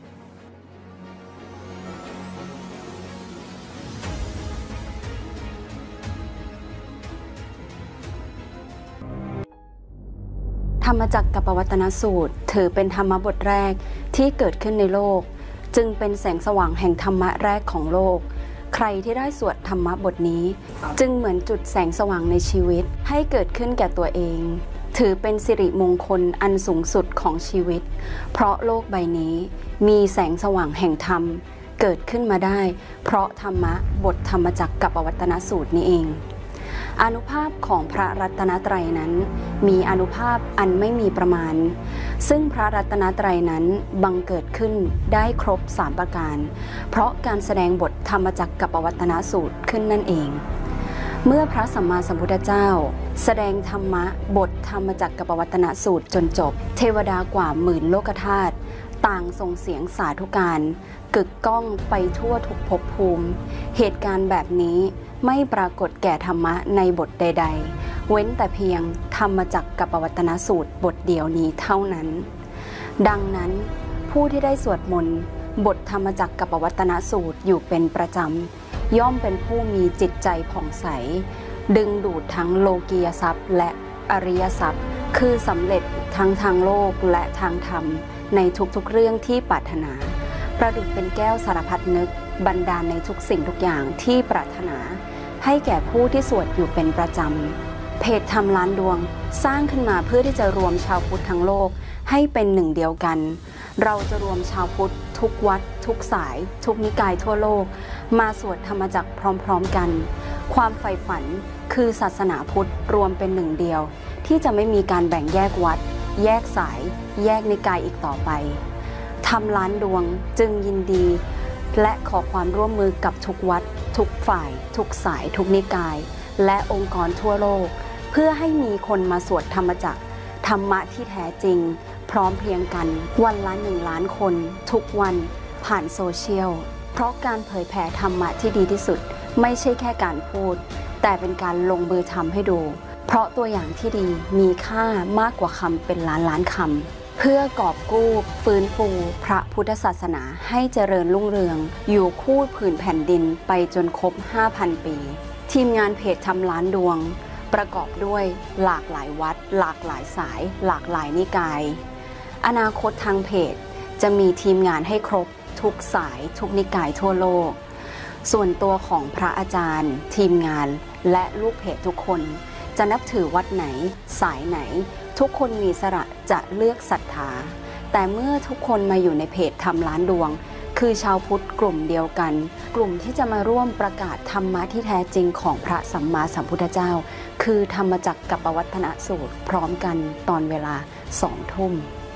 ธรรมจักรกับปวัตตนสูตรถือเป็นธรรมบทแรกที่เกิดขึ้นในโลกจึงเป็นแสงสว่างแห่งธรรมะแรกของโลกใครที่ได้สวดธรรมะบทนี้จึงเหมือนจุดแสงสว่างในชีวิตให้เกิดขึ้นแก่ตัวเองถือเป็นสิริมงคลอันสูงสุดของชีวิตเพราะโลกใบนี้มีแสงสว่างแห่งธรรมเกิดขึ้นมาได้เพราะธรรมะบทธรรมจักรกับปวัตตนสูตรนี้เองอานุภาพของพระรัตนตรัยนั้นมีอานุภาพอันไม่มีประมาณซึ่งพระรัตนตรัยนั้นบังเกิดขึ้นได้ครบ3ประการเพราะการแสดงบทธรรมจักรกับปวัตตนสูตรขึ้นนั่นเองเมื่อพระสัมมาสัมพุทธเจ้าแสดงธรรมะบทธรรมจักรกับปวัตตนสูตรจนจบเทวดากว่า10,000โลกธาตุต่างส่งเสียงสาธุการกึกก้องไปทั่วทุกภพภูมิเหตุการณ์แบบนี้ไม่ปรากฏแก่ธรรมะในบทใดๆเว้นแต่เพียงธรรมจักรกับปวัตตนสูตรบทเดียวนี้เท่านั้นดังนั้นผู้ที่ได้สวดมนต์บทธรรมจักรกับปวัตตนสูตรอยู่เป็นประจำย่อมเป็นผู้มีจิตใจผ่องใสดึงดูดทั้งโลกียทรัพย์และอริยทรัพย์คือสำเร็จทั้งทางโลกและทางธรรมในทุกๆเรื่องที่ปรารถนาประดุจเป็นแก้วสารพัดนึกบันดาลในทุกสิ่งทุกอย่างที่ปรารถนาให้แก่ผู้ที่สวดอยู่เป็นประจำเพจทำล้านดวงสร้างขึ้นมาเพื่อที่จะรวมชาวพุทธทั้งโลกให้เป็นหนึ่งเดียวกันเราจะรวมชาวพุทธทุกวัดทุกสายทุกนิกายทั่วโลกมาสวดธรรมจักรพร้อมๆกันความใฝ่ฝันคือศาสนาพุทธรวมเป็นหนึ่งเดียวที่จะไม่มีการแบ่งแยกวัดแยกสายแยกนิกายอีกต่อไปทำล้านดวงจึงยินดีและขอความร่วมมือกับทุกวัดทุกฝ่ายทุกสายทุกนิกายและองค์กรทั่วโลกเพื่อให้มีคนมาสวดธรรมจักรธรรมะที่แท้จริงพร้อมเพรียงกันวันละ1 ล้านคนทุกวันผ่านโซเชียลเพราะการเผยแผ่ธรรมะที่ดีที่สุดไม่ใช่แค่การพูดแต่เป็นการลงมือทำให้ดูเพราะตัวอย่างที่ดีมีค่ามากกว่าคำเป็นล้านคำเพื่อกอบกู้ฟื้นฟูพระพุทธศาสนาให้เจริญรุ่งเรืองอยู่คู่ผืนแผ่นดินไปจนครบ 5,000 ปีทีมงานเพจทำล้านดวงประกอบด้วยหลากหลายวัดหลากหลายสายหลากหลายนิกายอนาคตทางเพจจะมีทีมงานให้ครบทุกสายทุกนิกายทั่วโลกส่วนตัวของพระอาจารย์ทีมงานและลูกเพจทุกคนจะนับถือวัดไหนสายไหนทุกคนมีอิสระจะเลือกศรัทธาแต่เมื่อทุกคนมาอยู่ในเพจทำล้านดวงคือชาวพุทธกลุ่มเดียวกันกลุ่มที่จะมาร่วมประกาศธรรมะที่แท้จริงของพระสัมมาสัมพุทธเจ้าคือธรรมจักรกับปวัตตนสูตรพร้อมกันตอนเวลา 20:00 น.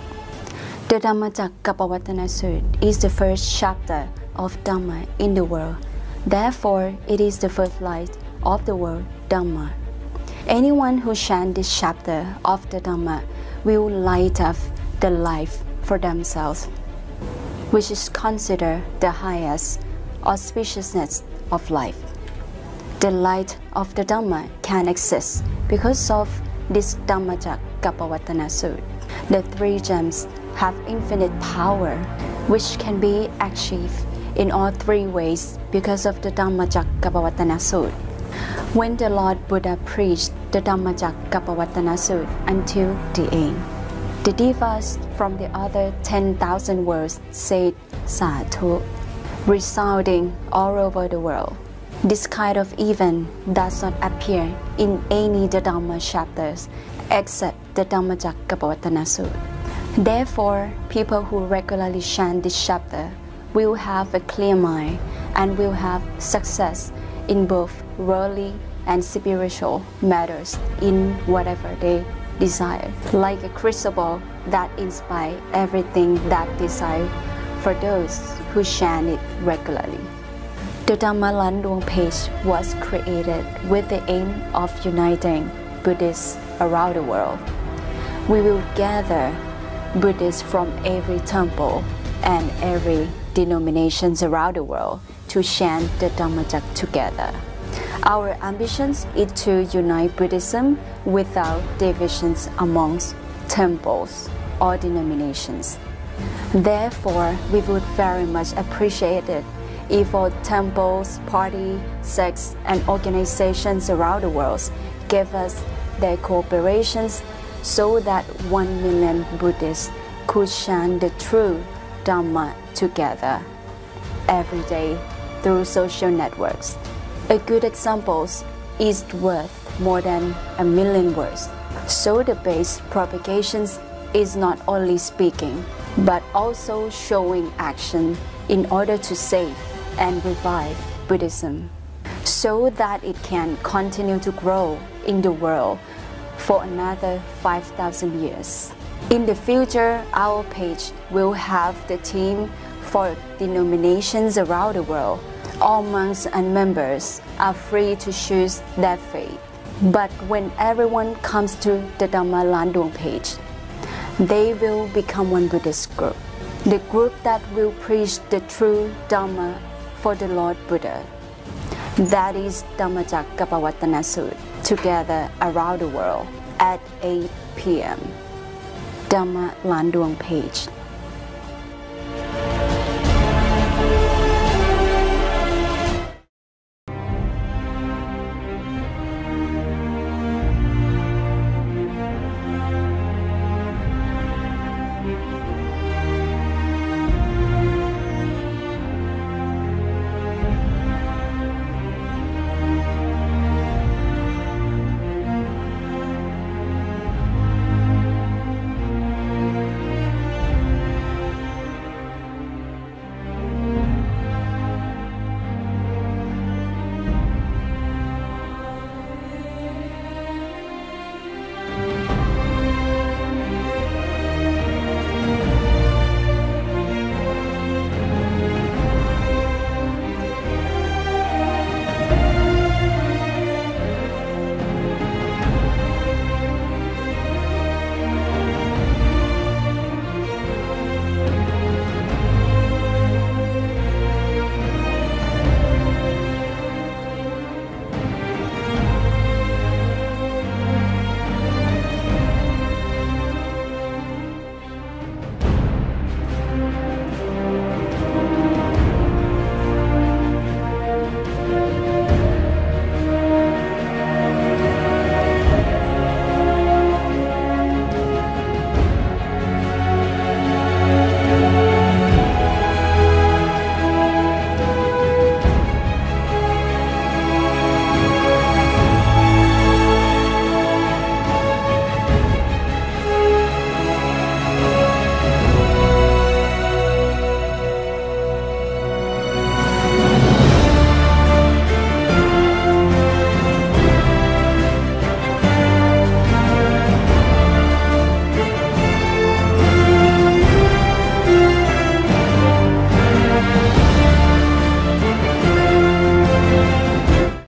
The Dhammacakkappavattana Sutra is the first chapter of Dhamma in the world. Therefore, it is the first light of the world Dhamma. Anyone who chants this chapter of the Dhamma will light up the life for themselves, which is considered the highest auspiciousness of life. The light of the Dhamma can exist because of this Dhammacakkappavattana Sutra. The three gems have infinite power, which can be achieved in all three ways because of the Dhammacakkappavattana Sutta. When the Lord Buddha preached the Dhammacakkappavattana Sutta until the end, the devas from the other 10,000 worlds said Sadhu, resounding all over the world. This kind of event does not appear in any Dhamma chapters except the Dhammacakkappavattana Sutta. Therefore, people who regularly chant this chapter will have a clear mind and will have success in both worldly and spiritual matters in whatever they desire, like a crucible that inspires everything that desire for those who chant it regularly. The Dhamma Landung page was created with the aim of uniting Buddhists around the world. We will gather Buddhists from every temple and every denominations around the world to chant the Dhammacakka together. Our ambition is to unite Buddhism without divisions amongst temples or denominations. Therefore, we would very much appreciate it if all temples, parties, sects, and organizations around the world gave us their cooperations so that 1 million Buddhists could chant the true Dhamma together every day through social networks. A good example is worth more than 1 million words. So the base propagation is not only speaking, but also showing action in order to save and revive Buddhism, so that it can continue to grow in the world for another 5,000 years. In the future, our page will have the theme for denominations around the world. All monks and members are free to choose their faith. But when everyone comes to the Dhamma Landung page, they will become one Buddhist group, the group that will preach the true Dhamma for the Lord Buddha. That is Dhammacakkappavattana Sutta, together around the world at 8 p.m. Dhamma Landung page.